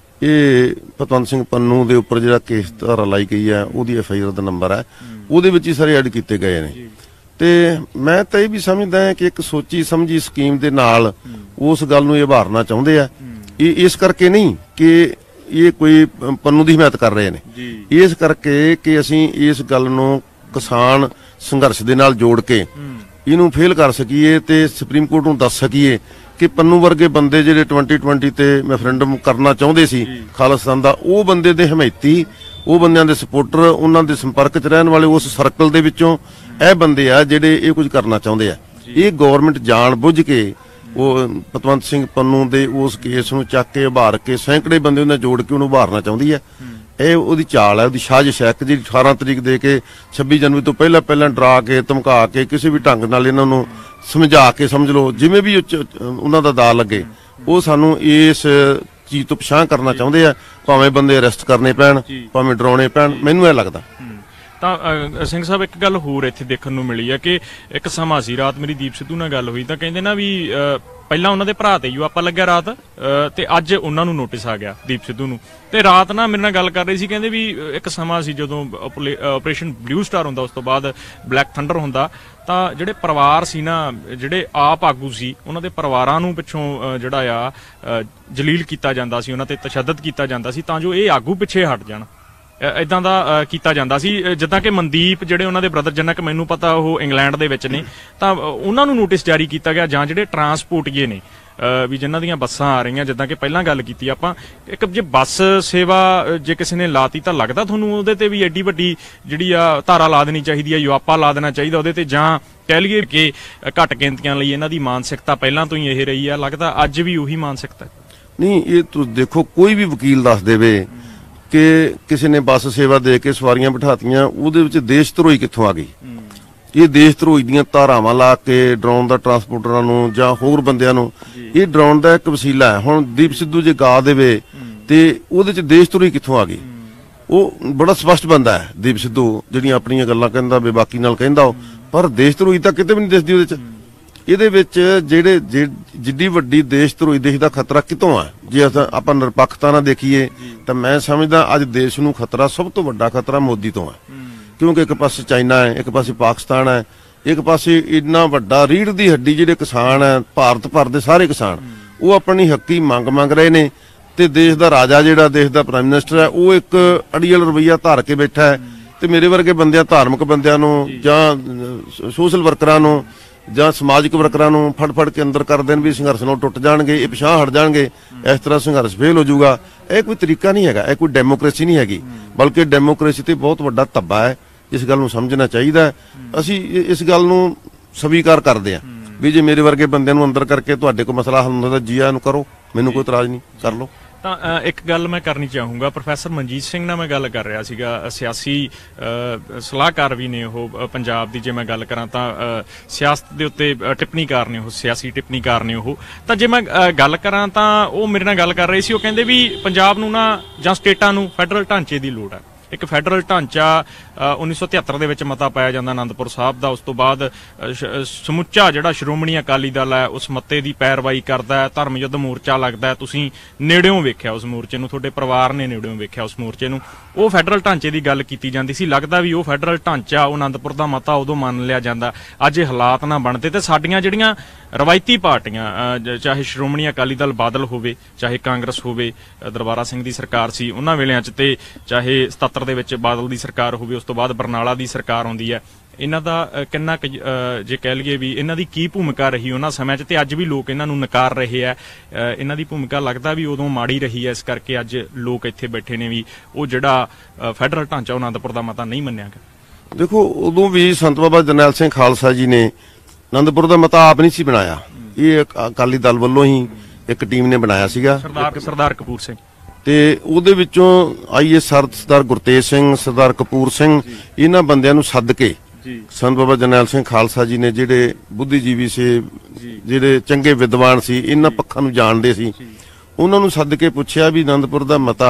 ਇਹ ਭਗਵੰਤ ਸਿੰਘ ਪੰਨੂ ਦੇ ਉੱਪਰ ਜਿਹੜਾ ਕੇਸ ਧਾਰਾ ਲਾਈ ਗਈ ਹੈ ਉਹਦੀ ਐਫ ਆਈ ਆਰ ਦਾ ਨੰਬਰ ਹੈ, ਉਹਦੇ ਵਿੱਚ ਹੀ ਸਾਰੇ ਐਡ ਕੀਤੇ ਗਏ ਨੇ। ਤੇ ਮੈਂ ਤਾਂ ਇਹ ਵੀ ਸਮਝਦਾ ਹਾਂ ਕਿ ਇੱਕ ਸੋਚੀ ਸਮਝੀ ਸਕੀਮ ਦੇ ਨਾਲ ਉਸ ਗੱਲ ਨੂੰ ਇਹ ਉਭਾਰਨਾ ਚਾਹੁੰਦੇ ਆ। ਇਹ ਇਸ ਕਰਕੇ ਨਹੀਂ ਕਿ ਇਹ ਕੋਈ ਪੰਨੂ ਦੀ ਹਮਾਇਤ ਕਰ ਰਹੇ ਨੇ, ਇਸ ਕਰਕੇ ਕਿ ਅਸੀਂ ਇਸ ਗੱਲ ਨੂੰ ਕਿਸਾਨ ਸੰਘਰਸ਼ ਦੇ ਨਾਲ ਜੋੜ ਕੇ ਇਹਨੂੰ ਫੇਲ ਕਰ ਸਕੀਏ ਤੇ ਸੁਪਰੀਮ ਕੋਰਟ ਨੂੰ ਦੱਸ ਸਕੀਏ ਕਿ ਪੰਨੂ ਵਰਗੇ ਬੰਦੇ ਜਿਹੜੇ ਟਵੰਟੀ ਟਵੰਟੀ ਤੇ ਰੈਫਰੈਂਡਮ ਕਰਨਾ ਚਾਹੁੰਦੇ ਸੀ ਖਾਲਿਸਤਾਨ ਦਾ, ਉਹ ਬੰਦੇ ਦੇ ਹਮਾਇਤੀ, ਉਹ ਬੰਦਿਆਂ ਦੇ ਸਪੋਰਟਰ, ਉਹਨਾਂ ਦੇ ਸੰਪਰਕ 'ਚ ਰਹਿਣ ਵਾਲੇ ਉਸ ਸਰਕਲ ਦੇ ਵਿੱਚੋਂ ਇਹ ਬੰਦੇ ਆ ਜਿਹੜੇ ਇਹ ਕੁਝ ਕਰਨਾ ਚਾਹੁੰਦੇ ਆ। ਇਹ ਗਵਰਨਮੈਂਟ ਜਾਣ ਬੁੱਝ ਕੇ ਉਹ ਭਗਵੰਤ ਸਿੰਘ ਪੰਨੂ ਦੇ ਉਸ ਕੇਸ ਨੂੰ ਚੱਕ ਕੇ ਉਭਾਰ ਕੇ ਸੈਂਕੜੇ ਬੰਦੇ ਉਹਨਾਂ ਜੋੜ ਕੇ ਉਹਨੂੰ ਉਭਾਰਨਾ ਚਾਹੁੰਦੀ ਹੈ। ਇਹ ਉਹਦੀ ਚਾਲ ਹੈ, ਉਹਦੀ ਸਾਜ਼ਿਸ਼ ਹੈ ਕਿ ਜਿਹੜੀ ਅਠਾਰਾਂ ਤਰੀਕ ਦੇ ਕੇ ਛੱਬੀ ਜਨਵਰੀ ਤੋਂ ਪਹਿਲਾਂ ਪਹਿਲਾਂ ਡਰਾ ਕੇ ਧਮਕਾ ਕੇ ਕਿਸੇ ਵੀ ਢੰਗ ਨਾਲ ਇਹਨਾਂ ਨੂੰ ਸਮਝਾ ਕੇ, ਸਮਝ ਲਓ ਜਿਵੇਂ ਵੀ ਉਹਨਾਂ ਦਾ ਦਾ ਲੱਗੇ, ਉਹ ਸਾਨੂੰ ਇਸ ਚੀਜ਼ ਤੋਂ ਪਛਾਣ ਕਰਨਾ ਚਾਹੁੰਦੇ ਆ। ਭਾਵੇਂ ਬੰਦੇ ਅਰੈਸਟ ਕਰਨੇ ਪੈਣ, ਭਾਵੇਂ ਡਰਾਉਣੇ ਪੈਣ, ਮੈਨੂੰ ਇਹ ਲੱਗਦਾ। ਤਾਂ ਸਿੰਘ ਸਾਹਿਬ ਇੱਕ ਗੱਲ ਹੋਰ ਇੱਥੇ ਦੇਖਣ ਨੂੰ ਮਿਲੀ ਹੈ ਕਿ ਇੱਕ ਸਮਾਂ ਸੀ, ਰਾਤ ਮੇਰੀ ਦੀਪ ਸਿੱਧੂ ਨਾਲ ਗੱਲ ਹੋਈ ਤਾਂ ਕਹਿੰਦੇ ਨਾ ਵੀ ਪਹਿਲਾਂ ਉਹਨਾਂ ਦੇ ਭਰਾ ਤੇ ਯੂ ਆਪਾਂ ਲੱਗਿਆ ਰਾਤ, ਤੇ ਅੱਜ ਉਹਨਾਂ ਨੂੰ ਨੋਟਿਸ ਆ ਗਿਆ ਦੀਪ ਸਿੱਧੂ ਨੂੰ। ਤੇ ਰਾਤ ਨਾ ਮੇਰੇ ਨਾਲ ਗੱਲ ਕਰ ਰਹੀ ਸੀ, ਕਹਿੰਦੇ ਵੀ ਇੱਕ ਸਮਾਂ ਸੀ ਜਦੋਂ ਆਪਰੇਸ਼ਨ ਬਲੂ ਸਟਾਰ ਹੁੰਦਾ, ਉਸ ਤੋਂ ਬਾਅਦ ਬਲੈਕ ਥੰਡਰ ਹੁੰਦਾ, ਤਾਂ ਜਿਹੜੇ ਪਰਿਵਾਰ ਸੀ ਨਾ, ਜਿਹੜੇ ਆਪ ਆਗੂ ਸੀ, ਉਹਨਾਂ ਦੇ ਪਰਿਵਾਰਾਂ ਨੂੰ ਪਿੱਛੋਂ ਜਿਹੜਾ ਆ ਜਲੀਲ ਕੀਤਾ ਜਾਂਦਾ ਸੀ, ਉਹਨਾਂ ਤੇ ਤਸ਼ੱਦਦ ਕੀਤਾ ਜਾਂਦਾ ਸੀ ਤਾਂ ਜੋ ਇਹ ਆਗੂ ਪਿੱਛੇ ਹਟ ਜਾਣ। ਇਦਾਂ ਦਾ ਕੀਤਾ ਜਾਂਦਾ ਸੀ। ਜਿੱਦਾਂ ਕਿ ਮਨਦੀਪ ਜਿਹੜੇ ਉਹਨਾਂ ਦੇ ਬ੍ਰਦਰ, ਜਿੰਨਾ ਕਿ ਮੈਨੂੰ ਪਤਾ ਉਹ ਇੰਗਲੈਂਡ ਦੇ ਵਿੱਚ ਨੇ, ਤਾਂ ਉਹਨਾਂ ਨੂੰ ਨੋਟਿਸ ਜਾਰੀ ਕੀਤਾ ਗਿਆ, ਜਾਂ ਜਿਹੜੇ ਟਰਾਂਸਪੋਰਟੀਏ ਨੇ ਵੀ ਜਿਨ੍ਹਾਂ ਦੀਆਂ ਬੱਸਾਂ ਆ ਰਹੀਆਂ, ਜਿੱਦਾਂ ਕਿ ਪਹਿਲਾਂ ਗੱਲ ਕੀਤੀ ਆਪਾਂ, ਇੱਕ ਜੇ ਬੱਸ ਸੇਵਾ ਜੇ ਕਿਸੇ ਨੇ ਲਾਤੀ ਤਾਂ ਲੱਗਦਾ ਤੁਹਾਨੂੰ ਉਹਦੇ ਤੇ ਵੀ ਐਡੀ ਵੱਡੀ ਜਿਹੜੀ ਆ ਧਾਰਾ ਲਾ ਦੇਣੀ ਚਾਹੀਦੀ ਹੈ, ਯੁਆਪਾ ਲਾ ਦੇਣਾ ਚਾਹੀਦਾ ਉਹਦੇ ਤੇ, ਜਾਂ ਕਹਿ ਲਈਏ ਕਿ ਘੱਟ ਗਿਣਤੀਆਂ ਲਈ ਇਹਨਾਂ ਦੀ ਮਾਨਸਿਕਤਾ ਪਹਿਲਾਂ ਤੋਂ ਹੀ ਇਹ ਰਹੀ ਆ, ਲੱਗਦਾ ਅੱਜ ਵੀ ਉਹੀ ਮਾਨਸਿਕਤਾ? ਨਹੀਂ, ਇਹ ਤੁਸੀਂ ਦੇਖੋ ਕੋਈ ਵੀ ਵਕੀਲ ਦੱਸ ਦੇਵੇ ਕਿ ਕਿਸੇ ਨੇ ਬੱਸ ਸੇਵਾ ਦੇ ਕੇ ਸਵਾਰੀਆਂ ਬਿਠਾਤੀਆਂ, ਉਹਦੇ ਵਿੱਚ ਦੇਸ਼ ਧਰੋਹੀ ਕਿੱਥੋਂ ਆ ਗਈ? ਇਹ ਦੇਸ਼ ਧਰੋਹੀ ਦੀਆਂ ਧਾਰਾਵਾਂ ਲਾ ਕੇ ਡਰਾਉਣ ਦਾ ਟਰਾਂਸਪੋਰਟਰਾਂ ਨੂੰ ਜਾਂ ਹੋਰ ਬੰਦਿਆਂ ਨੂੰ, ਇਹ ਡਰਾਉਣ ਦਾ ਇੱਕ ਵਸੀਲਾ ਹੈ। ਹੁਣ ਦੀਪ ਸਿੱਧੂ ਜੇ ਗਾ ਦੇਵੇ ਤੇ ਉਹਦੇ ਚ ਦੇਸ਼ ਧਰੋਹੀ ਕਿੱਥੋਂ ਆ ਗਈ? ਉਹ ਬੜਾ ਸਪਸ਼ਟ ਬੰਦਾ ਹੈ ਦੀਪ ਸਿੱਧੂ, ਜਿਹੜੀਆਂ ਆਪਣੀਆਂ ਗੱਲਾਂ ਕਹਿੰਦਾ ਬੇਬਾਕੀ ਨਾਲ ਕਹਿੰਦਾ ਉਹ, ਪਰ ਦੇਸ਼ ਧਰੋਹੀ ਤਾਂ ਕਿਤੇ ਵੀ ਨਹੀਂ ਦਿਸਦੀ ਉਹਦੇ ਚ। ਇਹਦੇ ਵਿੱਚ ਜਿਹੜੇ ਜਿੱਡੀ ਵੱਡੀ ਦੇਸ਼ ਧਰੋਹੀ ਦੇਸ਼ ਦਾ ਖਤਰਾ ਕਿਤੋਂ ਆ? ਜੇ ਆਪਾਂ ਨਿਰਪੱਖਤਾ ਨਾਲ ਦੇਖੀਏ ਤਾਂ ਮੈਂ ਸਮਝਦਾ ਅੱਜ ਦੇਸ਼ ਨੂੰ ਖਤਰਾ, ਸਭ ਤੋਂ ਵੱਡਾ ਖਤਰਾ ਮੋਦੀ ਤੋਂ ਹੈ, ਕਿਉਂਕਿ ਇੱਕ ਪਾਸੇ ਚਾਈਨਾ ਹੈ, ਇੱਕ ਪਾਸੇ ਪਾਕਿਸਤਾਨ ਹੈ, ਇੱਕ ਪਾਸੇ ਇੰਨਾ ਵੱਡਾ ਰੀੜ੍ਹ ਦੀ ਹੱਡੀ ਜਿਹੜੇ ਕਿਸਾਨ ਹੈ, ਭਾਰਤ ਭਰ ਦੇ ਸਾਰੇ ਕਿਸਾਨ, ਉਹ ਆਪਣੀ ਹੱਕੀ ਮੰਗ ਮੰਗ ਰਹੇ ਨੇ, ਤੇ ਦੇਸ਼ ਦਾ ਰਾਜਾ ਜਿਹੜਾ ਦੇਸ਼ ਦਾ ਪ੍ਰਾਈਮ ਮਿਨਿਸਟਰ ਹੈ ਉਹ ਇੱਕ ਅੜੀਅਲ ਰਵੱਈਆ ਧਾਰ ਕੇ ਬੈਠਾ ਹੈ। ਤੇ ਮੇਰੇ ਵਰਗੇ ਬੰਦਿਆਂ, ਧਾਰਮਿਕ ਬੰਦਿਆਂ ਨੂੰ ਜਾਂ ਸੋਸ਼ਲ ਵਰਕਰਾਂ ਨੂੰ ਜਾਂ ਸਮਾਜਿਕ ਵਰਕਰਾਂ ਨੂੰ ਫੜ ਫੜ ਕੇ ਅੰਦਰ ਕਰ ਦੇਣ ਵੀ ਸੰਘਰਸ਼ ਨਾਲ ਟੁੱਟ ਜਾਣਗੇ, ਇਹ ਪਿਛਾਂਹ ਹਟ ਜਾਣਗੇ, ਇਸ ਤਰ੍ਹਾਂ ਸੰਘਰਸ਼ ਫੇਲ ਹੋ ਜਾਊਗਾ। ਇਹ ਕੋਈ ਤਰੀਕਾ ਨਹੀਂ ਹੈਗਾ, ਇਹ ਕੋਈ ਡੈਮੋਕ੍ਰੇਸੀ ਨਹੀਂ ਹੈਗੀ, ਬਲਕਿ ਡੈਮੋਕ੍ਰੇਸੀ ਤੇ ਬਹੁਤ ਵੱਡਾ ਧੱਬਾ ਹੈ। इस गल नूं समझना चाहिए। असीं इस गल नूं स्वीकार करते हैं भी जे मेरे वर्गे बंदे नूं अंदर करके तुहाडे कोल मसला हल होंदा जी आया नूं करो, मैनूं कोई इतराज़ नहीं, कर लो। ਤਾਂ ਇੱਕ ਗੱਲ ਮੈਂ ਕਰਨੀ ਚਾਹੂੰਗਾ, ਪ੍ਰੋਫੈਸਰ ਮਨਜੀਤ ਸਿੰਘ ਨਾਲ ਮੈਂ ਗੱਲ ਕਰ ਰਿਹਾ ਸੀਗਾ, ਸਿਆਸੀ ਸਲਾਹਕਾਰ ਵੀ ਨੇ ਉਹ ਪੰਜਾਬ ਦੀ। ਜੇ ਮੈਂ ਗੱਲ ਕਰਾਂ ਤਾਂ ਸਿਆਸਤ ਦੇ ਉੱਤੇ ਟਿੱਪਣੀਕਾਰ ਨੇ ਉਹ, ਸਿਆਸੀ ਟਿੱਪਣੀਕਾਰ ਨੇ ਉਹ। ਤਾਂ ਜੇ ਮੈਂ ਗੱਲ ਕਰਾਂ ਤਾਂ ਉਹ ਮੇਰੇ ਨਾਲ ਗੱਲ ਕਰ ਰਹੇ ਸੀ, ਉਹ ਕਹਿੰਦੇ ਵੀ ਪੰਜਾਬ ਨੂੰ ਨਾ ਜਾਂ ਸਟੇਟਾਂ ਨੂੰ ਫੈਡਰਲ ਢਾਂਚੇ ਦੀ ਲੋੜ ਹੈ। ਇੱਕ ਫੈਡਰਲ ਢਾਂਚਾ ਉੱਨੀ ਸੌ ਤਿਹੱਤਰ ਦੇ ਵਿੱਚ ਮਤਾ ਪਾਇਆ ਜਾਂਦਾ ਅਨੰਦਪੁਰ ਸਾਹਿਬ ਦਾ। ਉਸ ਤੋਂ ਬਾਅਦ ਸਮੁੱਚਾ ਜਿਹੜਾ ਸ਼੍ਰੋਮਣੀ ਅਕਾਲੀ ਦਲ ਹੈ ਉਸ ਮਤੇ ਦੀ ਪੈਰਵਾਈ ਕਰਦਾ ਹੈ। ਧਰਮ ਯੁੱਧ ਮੋਰਚਾ ਲੱਗਦਾ, ਤੁਸੀਂ ਨੇੜਿਓਂ ਵੇਖਿਆ ਉਸ ਮੋਰਚੇ ਨੂੰ, ਤੁਹਾਡੇ ਪਰਿਵਾਰ ਨੇ ਨੇੜਿਓਂ ਵੇਖਿਆ ਉਸ ਮੋਰਚੇ ਨੂੰ। ਉਹ ਫੈਡਰਲ ਢਾਂਚੇ ਦੀ ਗੱਲ ਕੀਤੀ ਜਾਂਦੀ ਸੀ। ਲੱਗਦਾ ਵੀ ਉਹ ਫੈਡਰਲ ਢਾਂਚਾ, ਉਹ ਅਨੰਦਪੁਰ ਦਾ ਮਤਾ ਉਦੋਂ ਮੰਨ ਲਿਆ ਜਾਂਦਾ। ਅੱਜ ਇਹ ਹਾਲਾਤ ਨਾ ਬਣਦੇ ਤੇ ਸਾਡੀਆਂ ਜਿਹੜੀਆਂ ਰਵਾਇਤੀ ਪਾਰਟੀਆਂ, ਚਾਹੇ ਸ਼੍ਰੋਮਣੀ ਅਕਾਲੀ ਦਲ ਬਾਦਲ ਹੋਵੇ, ਚਾਹੇ ਕਾਂਗਰਸ ਹੋਵੇ, ਦਰਬਾਰਾ ਸਿੰਘ ਦੀ ਸਰਕਾਰ ਸੀ ਉਹਨਾਂ ਵੇਲਿਆਂ 'ਚ, ਤੇ ਚਾਹੇ ਸਤੱਤਰ ਦੇ ਵਿੱਚ ਬਾਦਲ ਦੀ ਸਰਕਾਰ ਹੋਵੇ, ਉਸ ਤੋਂ ਬਾਅਦ ਬਰਨਾਲਾ ਦੀ ਸਰਕਾਰ ਆਉਂਦੀ ਹੈ, ਇਹਨਾਂ ਦਾ ਕਿੰਨਾ ਜੇ ਕਹਿ ਲਈਏ ਵੀ ਇਹਨਾਂ ਦੀ ਕੀ ਭੂਮਿਕਾ ਰਹੀ ਉਹਨਾਂ ਸਮਿਆਂ 'ਚ, ਤੇ ਅੱਜ ਵੀ ਲੋਕ ਇਹਨਾਂ ਨੂੰ ਨਕਾਰ ਰਹੇ ਆ। ਇਹਨਾਂ ਦੀ ਭੂਮਿਕਾ ਲੱਗਦਾ ਵੀ ਉਦੋਂ ਮਾੜੀ ਰਹੀ ਹੈ, ਇਸ ਕਰਕੇ ਅੱਜ ਲੋਕ ਇੱਥੇ ਬੈਠੇ ਨੇ ਵੀ ਉਹ ਜਿਹੜਾ ਫੈਡਰਲ ਢਾਂਚਾ ਉਹ ਅਨੰਦਪੁਰ ਦਾ ਮਤਾ ਨਹੀਂ ਮੰਨਿਆ ਗਿਆ। ਦੇਖੋ, ਉਦੋਂ ਵੀ ਸੰਤ ਬਾਬਾ ਜਰਨੈਲ ਸਿੰਘ ਖਾਲਸਾ ਜੀ ਨੇ ਅਨੰਦਪੁਰ ਦਾ ਮਤਾ ਆਪ ਨਹੀਂ ਸੀ ਬਣਾਇਆ, ਇਹ ਅਕਾਲੀ ਦਲ ਵੱਲੋਂ ਹੀ ਇੱਕ ਟੀਮ ਨੇ ਬਣਾਇਆ ਸੀਗਾ, ਸਰਦਾਰ ਸਰਦਾਰ ਕਪੂਰ ਸਿੰਘ। ਤੇ ਉਹਦੇ ਵਿੱਚੋਂ ਆਈਏ ਸਰਦਾਰ ਗੁਰਤੇਜ ਸਿੰਘ, ਸਰਦਾਰ ਕਪੂਰ ਸਿੰਘ, ਇਹਨਾਂ ਬੰਦਿਆਂ ਨੂੰ ਸੱਦ ਕੇ ਸੰਤ ਬਾਬਾ ਜਰਨੈਲ ਸਿੰਘ ਖਾਲਸਾ ਜੀ ਨੇ, ਜਿਹੜੇ ਬੁੱਧੀਜੀਵੀ ਸੀ, ਜਿਹੜੇ ਚੰਗੇ ਵਿਦਵਾਨ ਸੀ, ਇਹਨਾਂ ਪੱਖਾਂ ਨੂੰ ਜਾਣਦੇ ਸੀ, ਉਹਨਾਂ ਨੂੰ ਸੱਦ ਕੇ ਪੁੱਛਿਆ ਵੀ ਅਨੰਦਪੁਰ ਦਾ ਮਤਾ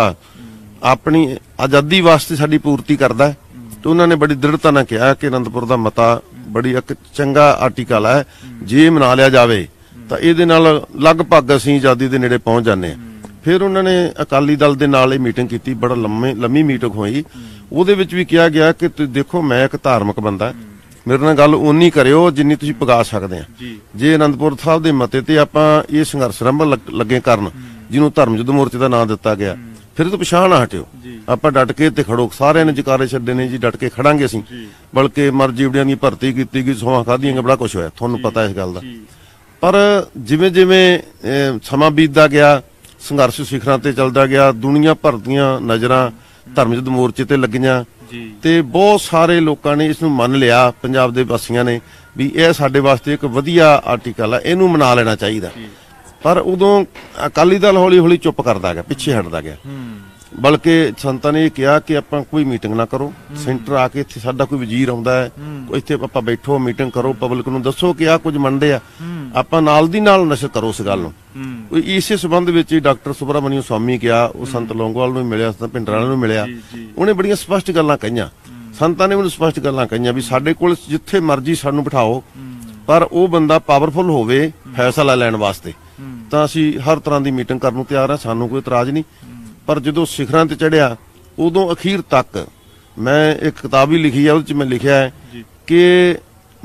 ਆਪਣੀ ਆਜ਼ਾਦੀ ਵਾਸਤੇ ਸਾਡੀ ਪੂਰਤੀ ਕਰਦਾ। ਤੇ ਉਹਨਾਂ ਨੇ ਬੜੀ ਦ੍ਰਿੜਤਾ ਨਾਲ ਕਿਹਾ ਕਿ ਅਨੰਦਪੁਰ ਦਾ ਮਤਾ ਬੜੀ ਇੱਕ ਚੰਗਾ ਆਰਟੀਕਲ ਹੈ, ਜੇ ਮਨਾ ਲਿਆ ਜਾਵੇ ਤਾਂ ਇਹਦੇ ਨਾਲ ਲਗਭਗ ਅਸੀਂ ਆਜ਼ਾਦੀ ਦੇ ਨੇੜੇ ਪਹੁੰਚ ਜਾਂਦੇ ਹਾਂ। ਫਿਰ ਉਹਨਾਂ ਨੇ ਅਕਾਲੀ ਦਲ ਦੇ ਨਾਲ ਇਹ ਮੀਟਿੰਗ ਕੀਤੀ, ਬੜਾ ਲੰਮੇ ਲੰਮੀ ਮੀਟਿੰਗ ਹੋਈ। ਉਹਦੇ ਵਿੱਚ ਵੀ ਕਿਹਾ ਗਿਆ ਕਿ ਤੁਸੀਂ ਦੇਖੋ, ਮੈਂ ਇੱਕ ਧਾਰਮਿਕ ਬੰਦਾ, ਮੇਰੇ ਨਾਲ ਗੱਲ ਓਨੀ ਕਰਿਓ ਜਿੰਨੀ ਤੁਸੀਂ ਪਗਾ ਸਕਦੇ ਆ। ਜੇ ਅਨੰਦਪੁਰ ਸਾਹਿਬ ਦੇ ਮਤੇ ਤੇ ਆਪਾਂ ਇਹ ਸੰਘਰਸ਼ ਆਰੰਭ ਲੱਗੇ ਕਰਨ, ਜਿਹਨੂੰ ਧਰਮ ਯੁੱਧ ਮੋਰਚੇ ਦਾ ਨਾਂ ਦਿੱਤਾ ਗਿਆ, ਫਿਰ ਤੋਂ ਪਛਾਣ ਨਾ ਹਟਿਓ, ਆਪਾਂ ਡਟ ਕੇ ਤੇ ਖੜੋ। ਸਾਰਿਆਂ ਨੇ ਜਕਾਰੇ ਛੱਡੇ ਨੇ ਜੀ, ਡਟ ਕੇ ਖੜਾਂਗੇ ਅਸੀਂ। ਬਲਕਿ ਮਰਜੀਵੜਿਆਂ ਦੀ ਭਰਤੀ ਕੀਤੀ ਗਈ, ਸੋਹਾਂ ਖਾਧੀਆਂ, ਬੜਾ ਕੁਛ ਹੋਇਆ, ਤੁਹਾਨੂੰ ਪਤਾ ਇਸ ਗੱਲ ਦਾ। ਪਰ ਜਿਵੇਂ ਜਿਵੇਂ ਸਮਾਂ ਬੀਤਦਾ ਗਿਆ, ਸੰਘਰਸ਼ ਸਿਖਰਾਂ ਤੇ ਚੱਲਦਾ ਗਿਆ, ਦੁਨੀਆ ਭਰ ਦੀਆਂ ਨਜ਼ਰਾਂ ਧਰਮ ਯੁੱਧ ਮੋਰਚੇ ਤੇ ਲੱਗੀਆਂ ਤੇ ਬਹੁਤ ਸਾਰੇ ਲੋਕਾਂ ਨੇ ਇਸ ਨੂੰ ਮੰਨ ਲਿਆ, ਪੰਜਾਬ ਦੇ ਵਾਸੀਆਂ ਨੇ, ਵੀ ਇਹ ਸਾਡੇ ਵਾਸਤੇ ਇੱਕ ਵਧੀਆ ਆਰਟੀਕਲ ਹੈ, ਇਹਨੂੰ ਮਨਾ ਲੈਣਾ ਚਾਹੀਦਾ। ਪਰ ਉਦੋਂ ਅਕਾਲੀ ਦਲ ਹੌਲੀ ਹੌਲੀ ਚੁੱਪ ਕਰਦਾ ਗਿਆ, ਪਿੱਛੇ ਹਟਦਾ ਗਿਆ। ਬਲਕਿ ਸੰਤਾਂ ਨੇ ਇਹ ਕਿਹਾ ਕਿ ਆਪਾਂ ਕੋਈ ਮੀਟਿੰਗ ਨਾ ਕਰੋ, ਸੈਂਟਰ ਆ ਕੇ ਇੱਥੇ ਸਾਡਾ ਕੋਈ ਵਜ਼ੀਰ ਆਉਂਦਾ ਹੈ, ਇੱਥੇ ਆਪਾਂ ਬੈਠੋ, ਮੀਟਿੰਗ ਕਰੋ, ਪਬਲਿਕ ਨੂੰ ਦੱਸੋ ਕਿ ਆਹ ਕੁਝ ਮੰਨਦੇ ਆ, ਆਪਾਂ ਨਾਲ ਦੀ ਨਾਲ ਨਸ਼ਰ ਕਰੋ ਇਸ ਗੱਲ ਨੂੰ। ਇਸੇ ਸਬੰਧ ਵਿੱਚ ਹੀ ਡਾਕਟਰ ਸੁਬਰਾਮਨੀਅਮ ਸਵਾਮੀ ਗਿਆ, ਉਹ ਸੰਤ ਲੌਂਗੋਵਾਲ ਨੂੰ ਮਿਲਿਆ, ਸੰਤ ਭਿੰਡਰਾਂ ਨੂੰ ਮਿਲਿਆ, ਉਹਨੇ ਬੜੀਆਂ ਸਪਸ਼ਟ ਗੱਲਾਂ ਕਹੀਆਂ। ਸੰਤਾਂ ਨੇ ਉਹਨੂੰ ਸਪਸ਼ਟ ਗੱਲਾਂ ਕਹੀਆਂ ਵੀ ਸਾਡੇ ਕੋਲ ਜਿੱਥੇ ਮਰਜ਼ੀ ਸਾਨੂੰ ਬਿਠਾਓ, ਪਰ ਉਹ ਬੰਦਾ ਪਾਵਰਫੁਲ ਹੋਵੇ ਫੈਸਲਾ ਲੈਣ ਵਾਸਤੇ, ਤਾਂ ਅਸੀਂ ਹਰ ਤਰ੍ਹਾਂ ਦੀ ਮੀਟਿੰਗ ਕਰਨ ਨੂੰ ਤਿਆਰ ਹਾਂ, ਸਾਨੂੰ ਕੋਈ ਇਤਰਾਜ਼ ਨਹੀਂ। ਪਰ ਜਦੋਂ ਸਿਖਰਾਂ ਤੇ ਚੜਿਆ, ਉਦੋਂ ਅਖੀਰ ਤੱਕ ਮੈਂ ਇੱਕ ਕਿਤਾਬ ਵੀ ਲਿਖੀ ਆ, ਉਹਦੇ ਚ ਮੈਂ ਲਿਖਿਆ ਹੈ ਕਿ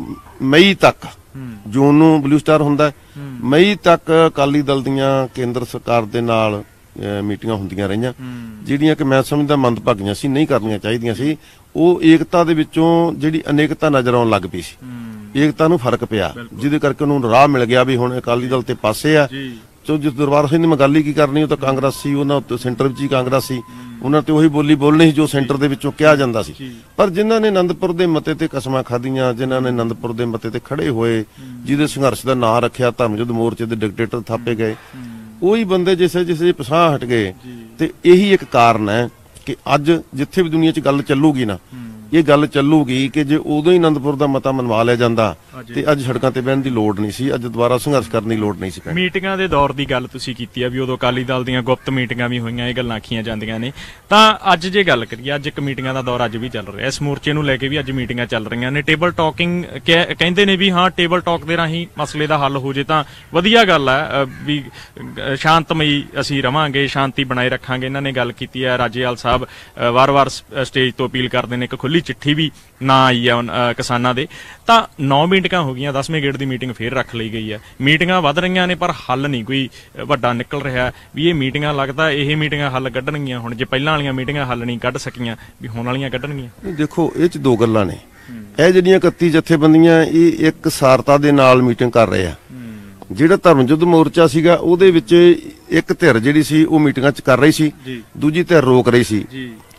ਮਈ ਤੱਕ, ਜੂਨ ਨੂੰ ਬਲੂ ਸਟਾਰ ਹੁੰਦਾ, ਮਈ ਤੱਕ ਅਕਾਲੀ ਦਲ ਦੀਆਂ ਕੇਂਦਰ ਸਰਕਾਰ ਦੇ ਨਾਲ ਮੀਟਿੰਗਾਂ ਹੁੰਦੀਆਂ ਰਹੀਆਂ, ਜਿਹੜੀਆਂ ਕਿ ਮੈਂ ਸਮਝਦਾ ਮੰਦਭਾਗੀਆਂ ਸੀ, ਨਹੀਂ ਕਰਨੀਆਂ ਚਾਹੀਦੀਆਂ ਸੀ। ਉਹ ਏਕਤਾ ਦੇ ਵਿੱਚੋਂ ਜਿਹੜੀ ਅਨੇਕਤਾ ਨਜ਼ਰ ਆਉਣ ਲੱਗ ਪਈ ਸੀ, ਏਕਤਾ ਨੂੰ ਫਰਕ ਪਿਆ, ਜਿਹਦੇ ਕਰਕੇ ਉਹਨੂੰ ਰਾਹ ਮਿਲ ਗਿਆ ਵੀ ਹੁਣ ਅਕਾਲੀ ਦਲ ਤੇ ਪਾਸੇ ਆ। ਸੋ ਜਿਸ ਦਰਬਾਰ ਸਿੰਘ ਦੀ ਮੈਂ ਗੱਲ ਹੀ ਕੀ ਕਰਨੀ, ਉਹ ਤਾਂ ਕਾਂਗਰਸ ਸੀ, ਉਹਨਾਂ ਉੱਤੇ ਸੈਂਟਰ ਵਿੱਚ ਹੀ ਕਾਂਗਰਸ ਸੀ, ਉਹਨਾਂ ਤੇ ਉਹੀ ਬੋਲੀ ਬੋਲਣੀ ਸੀ ਜੋ ਸੈਂਟਰ ਦੇ ਵਿੱਚੋਂ ਕਿਹਾ ਜਾਂਦਾ ਸੀ। ਪਰ ਜਿਨ੍ਹਾਂ ਨੇ ਅਨੰਦਪੁਰ ਦੇ ਮਤੇ ਤੇ ਕਸਮਾਂ ਖਾਧੀਆਂ, ਜਿਨ੍ਹਾਂ ਨੇ ਅਨੰਦਪੁਰ ਦੇ ਮਤੇ ਤੇ ਖੜੇ ਹੋਏ, ਜਿਹਦੇ ਸੰਘਰਸ਼ ਦਾ ਨਾਂ ਰੱਖਿਆ ਧਰਮ ਯੁੱਧ ਮੋਰਚੇ ਦੇ ਡਿਕਟੇਟਰ ਥਾਪੇ ਗਏ, ਉਹੀ ਬੰਦੇ ਜਿਸੇ ਜਿਸੇ ਪਸਾਹ ਹਟ ਗਏ। ਤੇ ਇਹੀ ਇੱਕ ਕਾਰਨ ਹੈ ਕਿ ਅੱਜ ਜਿੱਥੇ ਵੀ ਦੁਨੀਆ 'ਚ ਗੱਲ ਚੱਲੂਗੀ ਨਾ, ਇਹ ਗੱਲ ਚੱਲੂਗੀ ਕਿ ਜੇ ਉਦੋਂ ਹੀ ਅਨੰਦਪੁਰ ਦਾ ਮਤਾ ਮਨਵਾ ਲਿਆ ਜਾਂਦਾ ਤੇ ਅੱਜ ਸੜਕਾਂ ਤੇ ਬਹਿਣ ਦੀ ਲੋੜ ਨਹੀਂ ਸੀ, ਅੱਜ ਦੁਬਾਰਾ ਸੰਘਰਸ਼ ਕਰਨ ਦੀ ਲੋੜ ਨਹੀਂ ਸੀ ਪੈਣੀ। ਮੀਟਿੰਗਾਂ ਦੇ ਦੌਰ ਦੀ ਗੱਲ ਤੁਸੀਂ ਕੀਤੀ ਆ ਵੀ ਉਦੋਂ ਅਕਾਲੀ ਦਲ ਦੀਆਂ ਗੁਪਤ ਮੀਟਿੰਗਾਂ ਵੀ ਹੋਈਆਂ, ਇਹ ਗੱਲਾਂ ਆਖੀਆਂ ਜਾਂਦੀਆਂ ਨੇ। ਤਾਂ ਅੱਜ ਜੇ ਗੱਲ ਕਰੀਏ, ਅੱਜ ਇੱਕ ਮੀਟਿੰਗਾਂ ਦਾ ਦੌਰ ਅੱਜ ਵੀ ਚੱਲ ਰਿਹਾ, ਇਸ ਮੋਰਚੇ ਨੂੰ ਲੈ ਕੇ ਵੀ ਅੱਜ ਮੀਟਿੰਗਾਂ ਚੱਲ ਰਹੀਆਂ ਨੇ। ਟੇਬਲ ਟਾਕਿੰਗ ਕਹਿੰਦੇ ਨੇ ਵੀ ਹਾਂ, ਟੇਬਲ ਟਾਕ ਦੇ ਰਾਹੀਂ ਮਸਲੇ ਦਾ ਹੱਲ ਹੋ ਜੇ ਤਾਂ ਵਧੀਆ ਗੱਲ ਹੈ, ਵੀ ਸ਼ਾਂਤਮਈ ਅਸੀਂ ਰਵਾਂਗੇ, ਸ਼ਾਂਤੀ ਬਣਾਏ ਰੱਖਾਂਗੇ। ਇਹਨਾਂ ਨੇ ਗੱਲ ਕੀਤੀ ਹੈ, ਰਾਜੇਵਾਲ ਸਾਹਿਬ ਵਾਰ-ਵਾਰ ਸਟੇਜ ਤੋਂ ਅਪੀਲ ਕਰਦੇ ਨੇ, ਇੱਕ ਖੁੱਲੀ ਚਿੱਠੀ ਵੀ ਨਾ ਆਈ ਆ ਕਿਸਾਨਾਂ ਦੇ। ਤਾਂ ਨੌ ਮੀਟਿੰਗਾਂ ਹੋ ਗਈਆਂ, ਦਸਵੇਂ ਗੇੜ ਦੀ ਮੀਟਿੰਗ ਫੇਰ ਰੱਖ ਲਈ ਗਈ ਹੈ। ਮੀਟਿੰਗਾਂ ਵੱਧ ਰਹੀਆਂ ਨੇ ਪਰ ਹੱਲ ਨਹੀਂ ਕੋਈ ਵੱਡਾ ਨਿਕਲ ਰਿਹਾ ਵੀ ਇਹ ਮੀਟਿੰਗਾਂ, ਲੱਗਦਾ ਇਹ ਮੀਟਿੰਗਾਂ ਹੱਲ ਕੱਢਣਗੀਆਂ। ਹੁਣ ਜੇ ਪਹਿਲਾਂ ਵਾਲੀਆਂ ਮੀਟਿੰਗਾਂ ਹੱਲ ਨਹੀਂ ਕੱਢ ਸਕੀਆਂ, ਵੀ ਹੁਣ ਵਾਲੀਆਂ ਕੱਢਣਗੀਆਂ। ਦੇਖੋ, ਇਹ ਚ ਦੋ ਗੱਲਾਂ ਨੇ। ਇਹ ਜਿਹੜੀਆਂ ਇਕੱਤੀ ਜਥੇਬੰਦੀਆਂ ਇਹ ਇੱਕ ਸਾਰਤਾ ਦੇ ਨਾਲ ਮੀਟਿੰਗ ਕਰ ਰਹੇ ਆ। ਜਿਹੜਾ ਧਰਮ ਯੁੱਧ ਮੋਰਚਾ ਸੀਗਾ ਉਹਦੇ ਵਿੱਚ ਇੱਕ ਧਿਰ ਜਿਹੜੀ ਸੀ ਉਹ ਮੀਟਿੰਗਾਂ ਚ ਕਰ ਰਹੀ ਸੀ, ਦੂਜੀ ਧਿਰ ਰੋਕ ਰਹੀ ਸੀ।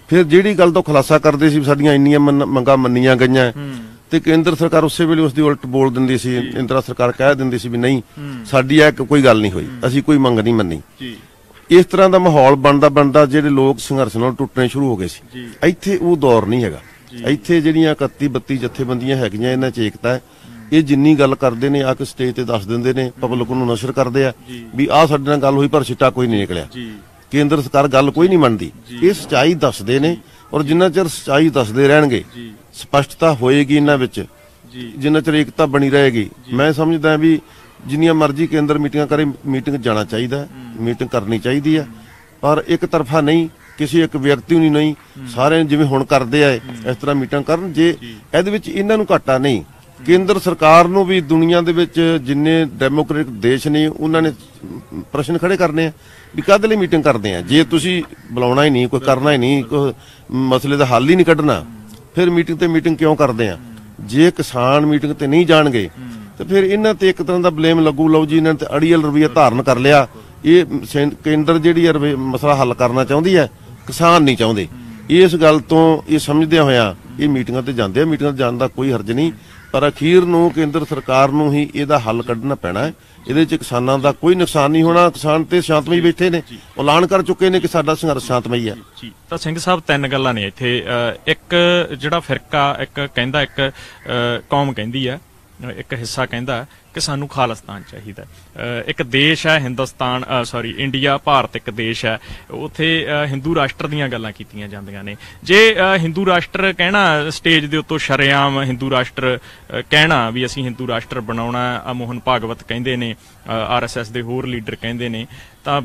ਫਿਰ ਜਿਹੜੀ ਗੱਲ ਤੋਂ ਖੁਲਾਸਾ ਕਰਦੇ ਸੀ ਸਾਡੀਆਂ ਇੰਨੀਆਂ ਮੰਗਾਂ ਮੰਨੀਆਂ ਗਈਆਂ ਤੇ ਕੇਂਦਰ ਸਰਕਾਰ ਉਸੇ ਵੇਲੇ ਉਸ ਦੀ ਉਲਟ ਬੋਲ ਦਿੰਦੀ ਸੀ। ਇੰਦਰਾ ਸਰਕਾਰ ਕਹਿ ਦਿੰਦੀ ਸੀ ਵੀ ਨਹੀਂ ਸਾਡੀ ਇਹ ਕੋਈ ਗੱਲ ਨਹੀਂ ਹੋਈ, ਅਸੀਂ ਕੋਈ ਮੰਗ ਨਹੀਂ ਮੰਨੀ। ਇਸ ਤਰ੍ਹਾਂ ਦਾ ਮਾਹੌਲ ਬਣਦਾ ਬਣਦਾ ਜਿਹੜੇ ਲੋਕ ਸੰਘਰਸ਼ ਨਾਲ ਟੁੱਟਣੇ ਸ਼ੁਰੂ ਹੋ ਗਏ ਸੀ। ਇੱਥੇ ਉਹ ਦੌਰ ਨਹੀਂ ਹੈਗਾ। ਇੱਥੇ ਜਿਹੜੀਆਂ ਇਕੱਤੀ ਬੱਤੀ ਜਥੇਬੰਦੀਆਂ ਹੈਗੀਆਂ ਇਹਨਾਂ 'ਚ ਏਕਤਾ ਹੈ। ਇਹ ਜਿੰਨੀ ਗੱਲ ਕਰਦੇ ਨੇ ਆ ਕੇ ਸਟੇਜ ਤੇ ਦੱਸ ਦਿੰਦੇ ਨੇ, ਪਬਲਿਕ ਨੂੰ ਨਸ਼ਰ ਕਰਦੇ ਆ ਵੀ ਆਹ ਸਾਡੇ ਨਾਲ ਗੱਲ ਹੋਈ ਪਰ ਸਿੱਟਾ ਕੋਈ ਨਹੀਂ ਨਿਕਲਿਆ। ਕੇਂਦਰ ਸਰਕਾਰ ਗੱਲ ਕੋਈ ਨਹੀਂ ਮੰਨਦੀ। ਇਹ ਸੱਚਾਈ ਦੱਸਦੇ ਨੇ ਔਰ ਜਿੰਨਾ ਚਿਰ ਸੱਚਾਈ ਦੱਸਦੇ ਰਹਿਣਗੇ ਸਪਸ਼ਟਤਾ ਹੋਏਗੀ ਇਹਨਾਂ ਵਿੱਚ, ਜਿੰਨਾ ਚਿਰ ਏਕਤਾ ਬਣੀ ਰਹੇਗੀ। ਮੈਂ ਸਮਝਦਾ ਵੀ ਜਿੰਨੀਆਂ ਮਰਜ਼ੀ ਕੇਂਦਰ ਮੀਟਿੰਗਾਂ ਕਰੇ, ਮੀਟਿੰਗ ਜਾਣਾ ਚਾਹੀਦਾ, ਮੀਟਿੰਗ ਕਰਨੀ ਚਾਹੀਦੀ ਹੈ, ਪਰ ਇੱਕ ਤਰਫਾ ਨਹੀਂ, ਕਿਸੇ ਇੱਕ ਵਿਅਕਤੀ ਨੂੰ ਨਹੀਂ, ਸਾਰੇ ਜਿਵੇਂ ਹੁਣ ਕਰਦੇ ਆ ਇਸ ਤਰ੍ਹਾਂ ਮੀਟਿੰਗ ਕਰਨ। ਜੇ ਇਹਦੇ ਵਿੱਚ ਇਹਨਾਂ ਨੂੰ ਘਾਟਾ ਨਹੀਂ, ਕੇਂਦਰ ਸਰਕਾਰ ਨੂੰ ਵੀ ਦੁਨੀਆ ਦੇ ਵਿੱਚ ਜਿੰਨੇ ਡੈਮੋਕ੍ਰੈਟਿਕ ਦੇਸ਼ ਨੇ ਉਹਨਾਂ ਨੇ ਪ੍ਰਸ਼ਨ ਖੜੇ ਕਰਨੇ ਆ ਵੀ ਕਾਹਦੇ ਲਈ ਮੀਟਿੰਗ ਕਰਦੇ ਆ। ਜੇ ਤੁਸੀਂ ਬੁਲਾਉਣਾ ਹੀ ਨਹੀਂ, ਕੋਈ ਕਰਨਾ ਹੀ ਨਹੀਂ, ਕੋਈ ਮਸਲੇ ਦਾ ਹੱਲ ਹੀ ਨਹੀਂ ਕੱਢਣਾ, ਫਿਰ ਮੀਟਿੰਗ ਤੇ ਮੀਟਿੰਗ ਕਿਉਂ ਕਰਦੇ ਆ। ਜੇ ਕਿਸਾਨ ਮੀਟਿੰਗ ਤੇ ਨਹੀਂ ਜਾਣਗੇ ਤੇ ਫਿਰ ਇਹਨਾਂ ਤੇ ਇੱਕ ਤਰ੍ਹਾਂ ਦਾ ਬਲੇਮ ਲੱਗੂ, ਲਓ ਜੀ ਇਹਨਾਂ ਤੇ ਅੜੀਅਲ ਰਵੱਈਆ ਧਾਰਨ ਕਰ ਲਿਆ। ਇਹ ਕੇਂਦਰ ਜਿਹੜੀ ਮਸਲਾ ਹੱਲ ਕਰਨਾ ਚਾਹੁੰਦੀ ਹੈ, ਕਿਸਾਨ ਨਹੀਂ ਚਾਹੁੰਦੇ। ਇਸ ਗੱਲ ਤੋਂ ਇਹ ਸਮਝਦਿਆਂ ਹੋਇਆ ਇਹ ਮੀਟਿੰਗਾਂ ਤੇ ਜਾਂਦੇ ਆ। ਮੀਟਿੰਗਾਂ ਤੇ ਜਾਣ ਦਾ ਕੋਈ ਹਰਜ ਨਹੀਂ, ਪਰ ਅਖੀਰ ਨੂੰ ਕੇਂਦਰ ਸਰਕਾਰ ਨੂੰ ਹੀ ਇਹਦਾ ਹੱਲ ਕੱਢਣਾ ਪੈਣਾ ਹੈ। ਇਹਦੇ 'ਚ ਕਿਸਾਨਾਂ ਦਾ ਕੋਈ ਨੁਕਸਾਨ ਨਹੀਂ ਹੋਣਾ। ਕਿਸਾਨ ਤੇ ਸ਼ਾਂਤਮਈ ਬੈਠੇ ਨੇ, ਐਲਾਨ ਕਰ ਚੁੱਕੇ ਨੇ ਕਿ ਸਾਡਾ ਸੰਘਰਸ਼ ਸ਼ਾਂਤਮਈ ਹੈ। ਤਾਂ ਸਿੰਘ ਸਾਹਿਬ ਤਿੰਨ ਗੱਲਾਂ ਨੇ ਇੱਥੇ। ਇੱਕ ਜਿਹੜਾ ਫਿਰਕਾ ਇੱਕ ਕਹਿੰਦਾ, ਇੱਕ ਕੌਮ ਕਹਿੰਦੀ ਹੈ, ਇੱਕ ਹਿੱਸਾ ਕਹਿੰਦਾ ਕਿ ਸਾਨੂੰ ਖਾਲਿਸਤਾਨ ਚਾਹੀਦਾ। ਇੱਕ ਦੇਸ਼ ਹੈ ਹਿੰਦੁਸਤਾਨ, ਸੌਰੀ ਇੰਡੀਆ, ਭਾਰਤ ਇੱਕ ਦੇਸ਼ ਹੈ, ਉੱਥੇ ਹਿੰਦੂ ਰਾਸ਼ਟਰ ਦੀਆਂ ਗੱਲਾਂ ਕੀਤੀਆਂ ਜਾਂਦੀਆਂ ਨੇ। ਜੇ ਹਿੰਦੂ ਰਾਸ਼ਟਰ ਕਹਿਣਾ ਸਟੇਜ ਦੇ ਉੱਤੋਂ ਸ਼ਰੇਆਮ ਹਿੰਦੂ ਰਾਸ਼ਟਰ ਕਹਿਣਾ ਵੀ ਅਸੀਂ ਹਿੰਦੂ ਰਾਸ਼ਟਰ ਬਣਾਉਣਾ, ਮੋਹਨ ਭਾਗਵਤ ਕਹਿੰਦੇ ਨੇ, ਆਰ ਐਸ ਐਸ ਦੇ ਹੋਰ ਲੀਡਰ ਕਹਿੰਦੇ ਨੇ, ਤਾਂ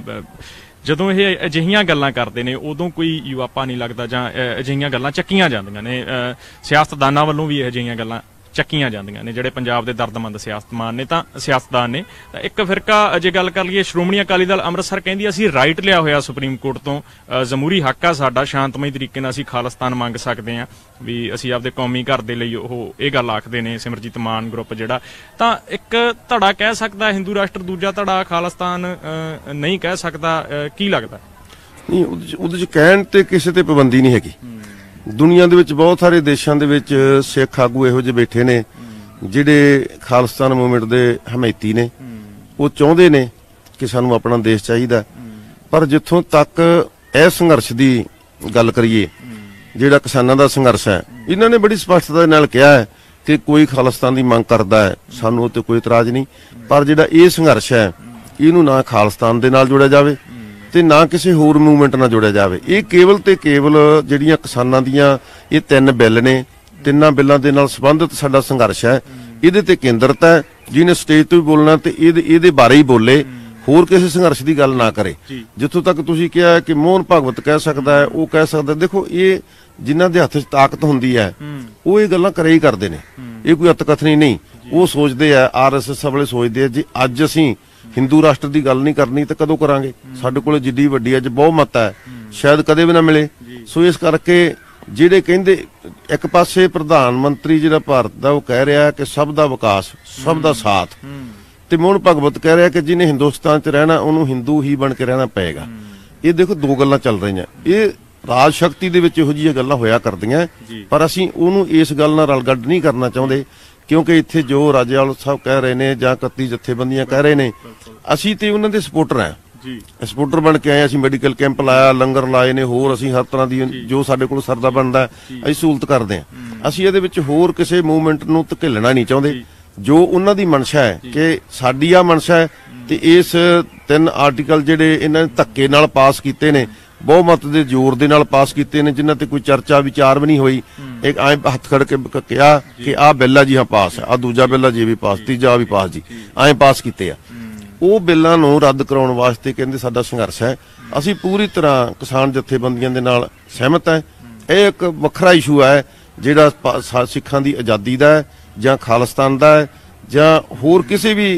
ਜਦੋਂ ਇਹ ਅਜਿਹੀਆਂ ਗੱਲਾਂ ਕਰਦੇ ਨੇ ਉਦੋਂ ਕੋਈ ਯੂਆਪਾ ਨਹੀਂ ਲੱਗਦਾ ਜਾਂ ਅਜਿਹੀਆਂ ਗੱਲਾਂ ਚੱਕੀਆਂ ਜਾਂਦੀਆਂ ਨੇ। ਸਿਆਸਤਦਾਨਾਂ ਵੱਲੋਂ ਵੀ ਅਜਿਹੀਆਂ ਗੱਲਾਂ ਚੱਕੀਆਂ ਜਾਂਦੀਆਂ ਨੇ, ਜਿਹੜੇ ਪੰਜਾਬ ਦੇ ਦਰਦਮੰਦ ਸਿਆਸਤਮਾਨ ਨੇ ਤਾਂ ਸਿਆਸਤਦਾਨ ਨੇ। ਤਾਂ ਇੱਕ ਫਿਰਕਾ ਜੇ ਗੱਲ ਕਰ ਲਈਏ, ਸ਼੍ਰੋਮਣੀ ਅਕਾਲੀ ਦਲ ਅੰਮ੍ਰਿਤਸਰ ਕਹਿੰਦੀ ਅਸੀਂ ਰਾਈਟ ਲਿਆ ਹੋਇਆ ਸੁਪਰੀਮ ਕੋਰਟ ਤੋਂ, ਜਮਹੂਰੀ ਹੱਕ ਆ ਸਾਡਾ, ਸ਼ਾਂਤਮਈ ਤਰੀਕੇ ਨਾਲ ਅਸੀਂ ਖਾਲਿਸਤਾਨ ਮੰਗ ਸਕਦੇ ਹਾਂ, ਵੀ ਅਸੀਂ ਆਪਦੇ ਕੌਮੀ ਘਰ ਦੇ ਲਈ ਉਹ ਇਹ ਗੱਲ ਆਖਦੇ ਨੇ ਸਿਮਰਜੀਤ ਮਾਨ ਗਰੁੱਪ ਜਿਹੜਾ। ਤਾਂ ਇੱਕ ਧੜਾ ਕਹਿ ਸਕਦਾ ਹਿੰਦੂ ਰਾਸ਼ਟਰ, ਦੂਜਾ ਧੜਾ ਖਾਲਿਸਤਾਨ ਨਹੀਂ ਕਹਿ ਸਕਦਾ। ਕੀ ਲੱਗਦਾ? ਨਹੀਂ, ਉਹਦੇ 'ਚ ਕਹਿਣ ਤੇ ਕਿਸੇ ਤੇ ਪਾਬੰਦੀ ਨਹੀਂ ਹੈਗੀ। ਦੁਨੀਆ ਦੇ ਵਿੱਚ ਬਹੁਤ ਸਾਰੇ ਦੇਸ਼ਾਂ ਦੇ ਵਿੱਚ ਸਿੱਖ ਆਗੂ ਇਹੋ ਜਿਹੇ ਬੈਠੇ ਨੇ ਜਿਹੜੇ ਖਾਲਿਸਤਾਨ ਮੂਵਮੈਂਟ ਦੇ ਹਮਾਇਤੀ ਨੇ। ਉਹ ਚਾਹੁੰਦੇ ਨੇ ਕਿ ਸਾਨੂੰ ਆਪਣਾ ਦੇਸ਼ ਚਾਹੀਦਾ, ਪਰ ਜਿੱਥੋਂ ਤੱਕ ਇਹ ਸੰਘਰਸ਼ ਦੀ ਗੱਲ ਕਰੀਏ, ਜਿਹੜਾ ਕਿਸਾਨਾਂ ਦਾ ਸੰਘਰਸ਼ ਹੈ, ਇਹਨਾਂ ਨੇ ਬੜੀ ਸਪਸ਼ਟਤਾ ਨਾਲ ਕਿਹਾ ਹੈ ਕਿ ਕੋਈ ਖਾਲਿਸਤਾਨ ਦੀ ਮੰਗ ਕਰਦਾ ਹੈ, ਸਾਨੂੰ ਉਹ ਤੇ ਕੋਈ ਇਤਰਾਜ਼ ਨਹੀਂ, ਪਰ ਜਿਹੜਾ ਇਹ ਸੰਘਰਸ਼ ਹੈ ਇਹਨੂੰ ਨਾ ਖਾਲਿਸਤਾਨ ਦੇ ਨਾਲ ਜੋੜਿਆ ਜਾਵੇ ਤੇ ਨਾ ਕਿਸੇ ਹੋਰ ਮੂਵਮੈਂਟ ਨਾਲ ਜੋੜਿਆ ਜਾਵੇ। ਇਹ ਕੇਵਲ ਤੇ ਕੇਵਲ ਜਿਹੜੀਆਂ ਕਿਸਾਨਾਂ ਦੀਆਂ ਇਹ ਤਿੰਨ ਬਿੱਲ ਨੇ, ਤਿੰਨਾਂ ਬਿੱਲਾਂ ਦੇ ਨਾਲ ਸੰਬੰਧਿਤ ਸਾਡਾ ਸੰਘਰਸ਼ ਹੈ, ਇਹਦੇ ਤੇ ਕੇਂਦਰਤ ਹੈ। ਜਿਹਨੇ ਸਟੇਜ ਤੋਂ ਵੀ ਬੋਲਣਾ ਤੇ ਇਹਦੇ ਇਹਦੇ ਬਾਰੇ ਹੀ ਬੋਲੇ, ਹੋਰ ਕਿਸੇ ਸੰਘਰਸ਼ ਦੀ ਗੱਲ ਨਾ ਕਰੇ। ਜਿੱਥੋਂ ਤੱਕ ਤੁਸੀਂ ਕਿਹਾ ਕਿ ਮੋਹਨ ਭਾਗਵਤ ਕਹਿ ਸਕਦਾ ਹੈ, ਉਹ ਕਹਿ ਸਕਦਾ, ਦੇਖੋ ਇਹ ਜਿਨ੍ਹਾਂ ਦੇ ਹੱਥ 'ਚ ਤਾਕਤ ਹੁੰਦੀ ਹੈ ਉਹ ਇਹ ਗੱਲਾਂ ਕਰੇ ਹੀ ਕਰਦੇ ਨੇ। ਇਹ ਕੋਈ ਅਤਕਥਨੀ ਨਹੀਂ। ਉਹ ਸੋਚਦੇ ਆ, ਆਰ ਐਸ ਐਸ ਵਾਲੇ ਸੋਚਦੇ ਆ ਜੀ ਅੱਜ ਅਸੀਂ ਹਿੰਦੂ ਰਾਸ਼ਟਰ ਦੀ ਗੱਲ ਨਹੀਂ ਕਰਨੀ ਤਾਂ ਕਦੋਂ ਕਰਾਂਗੇ? ਸਾਡੇ ਕੋਲ ਜਿੱਡੀ ਵੱਡੀ ਅੱਜ ਬਹੁਮਤ ਹੈ, ਸ਼ਾਇਦ ਕਦੇ ਵੀ ਨਾ ਮਿਲੇ। ਸੋ ਇਸ ਕਰਕੇ ਜਿਹੜੇ ਕਹਿੰਦੇ, ਇੱਕ ਪਾਸੇ ਪ੍ਰਧਾਨ ਮੰਤਰੀ ਜਿਹੜਾ ਭਾਰਤ ਦਾ ਉਹ ਕਹਿ ਰਿਹਾ ਕਿ ਸਭ ਦਾ ਵਿਕਾਸ, ਸਭ ਦਾ ਸਾਥ, ਤੇ ਮੋਹਨ ਭਾਗਵਤ ਕਹਿ ਰਿਹਾ ਕਿ ਜਿਹਨੇ ਹਿੰਦੁਸਤਾਨ 'ਚ ਰਹਿਣਾ ਉਹਨੂੰ ਹਿੰਦੂ ਹੀ ਬਣ ਕੇ ਰਹਿਣਾ ਪਏਗਾ। ਇਹ ਦੇਖੋ ਦੋ ਗੱਲਾਂ ਚੱਲ ਰਹੀਆਂ। ਇਹ ਰਾਜ ਸ਼ਕਤੀ ਦੇ ਵਿੱਚ ਇਹੋ ਜਿਹੀਆਂ ਗੱਲਾਂ ਹੋਇਆ ਕਰਦੀਆਂ, ਪਰ ਅਸੀਂ ਉਹਨੂੰ ਇਸ ਗੱਲ ਨਾਲ ਰਲਗੱਡ ਨਹੀਂ ਕਰਨਾ ਚਾਹੁੰਦੇ, ਕਿਉਂਕਿ ਇੱਥੇ ਜੋ ਰਾਜੇਵਾਲ ਸਾਹਿਬ ਕਹਿ ਰਹੇ ਨੇ ਜਾਂ ਇਕੱਤੀ ਜਥੇਬੰਦੀਆਂ ਕਹਿ ਰਹੇ ਨੇ, ਅਸੀਂ ਤੇ ਉਹਨਾਂ ਦੇ ਸਪੋਰਟਰ ਹਾਂ। ਸਪੋਰਟਰ ਬਣ ਕੇ ਆਏ, ਅਸੀਂ ਮੈਡੀਕਲ ਕੈਂਪ ਲਾਇਆ, ਲੰਗਰ ਲਾਏ ਨੇ, ਹੋਰ ਅਸੀਂ ਹਰ ਤਰ੍ਹਾਂ ਦੀ ਜੋ ਸਾਡੇ ਕੋਲ ਸਰਦਾ ਬਣਦਾ ਅਸੀਂ ਸਹੂਲਤ ਕਰਦੇ ਹਾਂ। ਅਸੀਂ ਇਹਦੇ ਵਿੱਚ ਹੋਰ ਕਿਸੇ ਮੂਵਮੈਂਟ ਨੂੰ ਧਕੇਲਣਾ ਨਹੀਂ ਚਾਹੁੰਦੇ। ਜੋ ਉਹਨਾਂ ਦੀ ਮਨਸ਼ਾ ਹੈ ਕਿ ਸਾਡੀ ਆ ਮਨਸ਼ਾ ਹੈ, ਤੇ ਇਸ ਤਿੰਨ ਆਰਟੀਕਲ ਜਿਹੜੇ ਇਹਨਾਂ ਨੇ ਧੱਕੇ ਨਾਲ ਪਾਸ ਕੀਤੇ ਨੇ, ਬਹੁਮਤ ਦੇ ਜ਼ੋਰ ਦੇ ਨਾਲ ਪਾਸ ਕੀਤੇ ਨੇ, ਜਿਨ੍ਹਾਂ ਤੇ ਕੋਈ ਚਰਚਾ ਵਿਚਾਰ ਵੀ ਨਹੀਂ ਹੋਈ, ਇੱਕ ਐ ਹੱਥ ਖੜ ਕੇ ਕਿਹਾ ਕਿ ਆਹ ਬਿੱਲ ਆ ਜੀ, ਹਾਂ ਪਾਸ, ਆਹ ਦੂਜਾ ਬਿੱਲ ਆ ਜੀ ਵੀ ਪਾਸ, ਤੀਜਾ ਵੀ ਪਾਸ ਜੀ, ਐਂ ਪਾਸ ਕੀਤੇ ਆ। ਉਹ ਬਿੱਲਾਂ ਨੂੰ ਰੱਦ ਕਰਾਉਣ ਵਾਸਤੇ ਕਹਿੰਦੇ ਸਾਡਾ ਸੰਘਰਸ਼ ਹੈ। ਅਸੀਂ ਪੂਰੀ ਤਰ੍ਹਾਂ ਕਿਸਾਨ ਜਥੇਬੰਦੀਆਂ ਦੇ ਨਾਲ ਸਹਿਮਤ ਹੈ। ਇਹ ਇੱਕ ਵੱਖਰਾ ਇਸ਼ੂ ਹੈ ਜਿਹੜਾ ਸਿੱਖਾਂ ਦੀ ਆਜ਼ਾਦੀ ਦਾ ਹੈ ਜਾਂ ਖਾਲਿਸਤਾਨ ਦਾ ਹੈ ਜਾਂ ਹੋਰ ਕਿਸੇ ਵੀ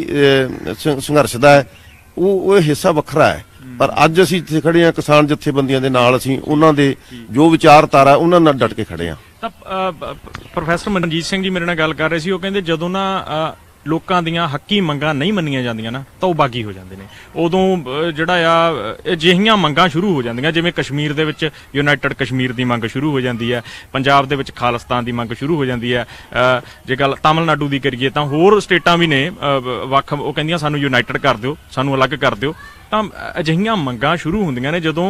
ਸੰਘਰਸ਼ ਦਾ ਹੈ, ਉਹ ਉਹ ਹਿੱਸਾ ਵੱਖਰਾ ਹੈ। ਪਰ ਅੱਜ ਅਸੀਂ ਇੱਥੇ ਖੜੇ ਹਾਂ ਕਿਸਾਨ ਜਥੇਬੰਦੀਆਂ ਦੇ ਨਾਲ, ਅਸੀਂ ਉਹਨਾਂ ਦੇ ਜੋ ਵਿਚਾਰਧਾਰਾ ਉਹਨਾਂ ਨਾਲ ਡਟ ਕੇ ਖੜੇ ਹਾਂ। ਤਾਂ ਪ੍ਰੋਫੈਸਰ ਮਨਜੀਤ ਸਿੰਘ ਜੀ ਮੇਰੇ ਨਾਲ ਗੱਲ ਕਰ ਰਹੇ ਸੀ, ਉਹ ਕਹਿੰਦੇ ਜਦੋਂ ਨਾ ਲੋਕਾਂ ਦੀਆਂ ਹੱਕੀ ਮੰਗਾਂ ਨਹੀਂ ਮੰਨੀਆਂ ਜਾਂਦੀਆਂ ਨਾ ਤਾਂ ਉਹ ਬਾਗੀ ਹੋ ਜਾਂਦੇ ਨੇ। ਉਦੋਂ ਅਹ, ਜਿਹੜਾ ਆ ਅਜਿਹੀਆਂ ਮੰਗਾਂ ਸ਼ੁਰੂ ਹੋ ਜਾਂਦੀਆਂ, ਜਿਵੇਂ ਕਸ਼ਮੀਰ ਦੇ ਵਿੱਚ ਯੂਨਾਈਟਿਡ ਕਸ਼ਮੀਰ ਦੀ ਮੰਗ ਸ਼ੁਰੂ ਹੋ ਜਾਂਦੀ ਹੈ, ਪੰਜਾਬ ਦੇ ਵਿੱਚ ਖਾਲਿਸਤਾਨ ਦੀ ਮੰਗ ਸ਼ੁਰੂ ਹੋ ਜਾਂਦੀ ਹੈ। ਅਹ, ਜੇ ਗੱਲ ਤਾਮਿਲਨਾਡੂ ਦੀ ਕਰੀਏ ਤਾਂ ਹੋਰ ਸਟੇਟਾਂ ਵੀ ਨੇ ਅਹ, ਵੱਖ, ਉਹ ਕਹਿੰਦੀਆਂ ਸਾਨੂੰ ਯੂਨਾਈਟਿਡ ਕਰ ਦਿਓ, ਸਾਨੂੰ ਅਲੱਗ ਕਰ ਦਿਓ। ਤਾਂ ਅਜਿਹੀਆਂ ਮੰਗਾਂ ਸ਼ੁਰੂ ਹੁੰਦੀਆਂ ਨੇ ਜਦੋਂ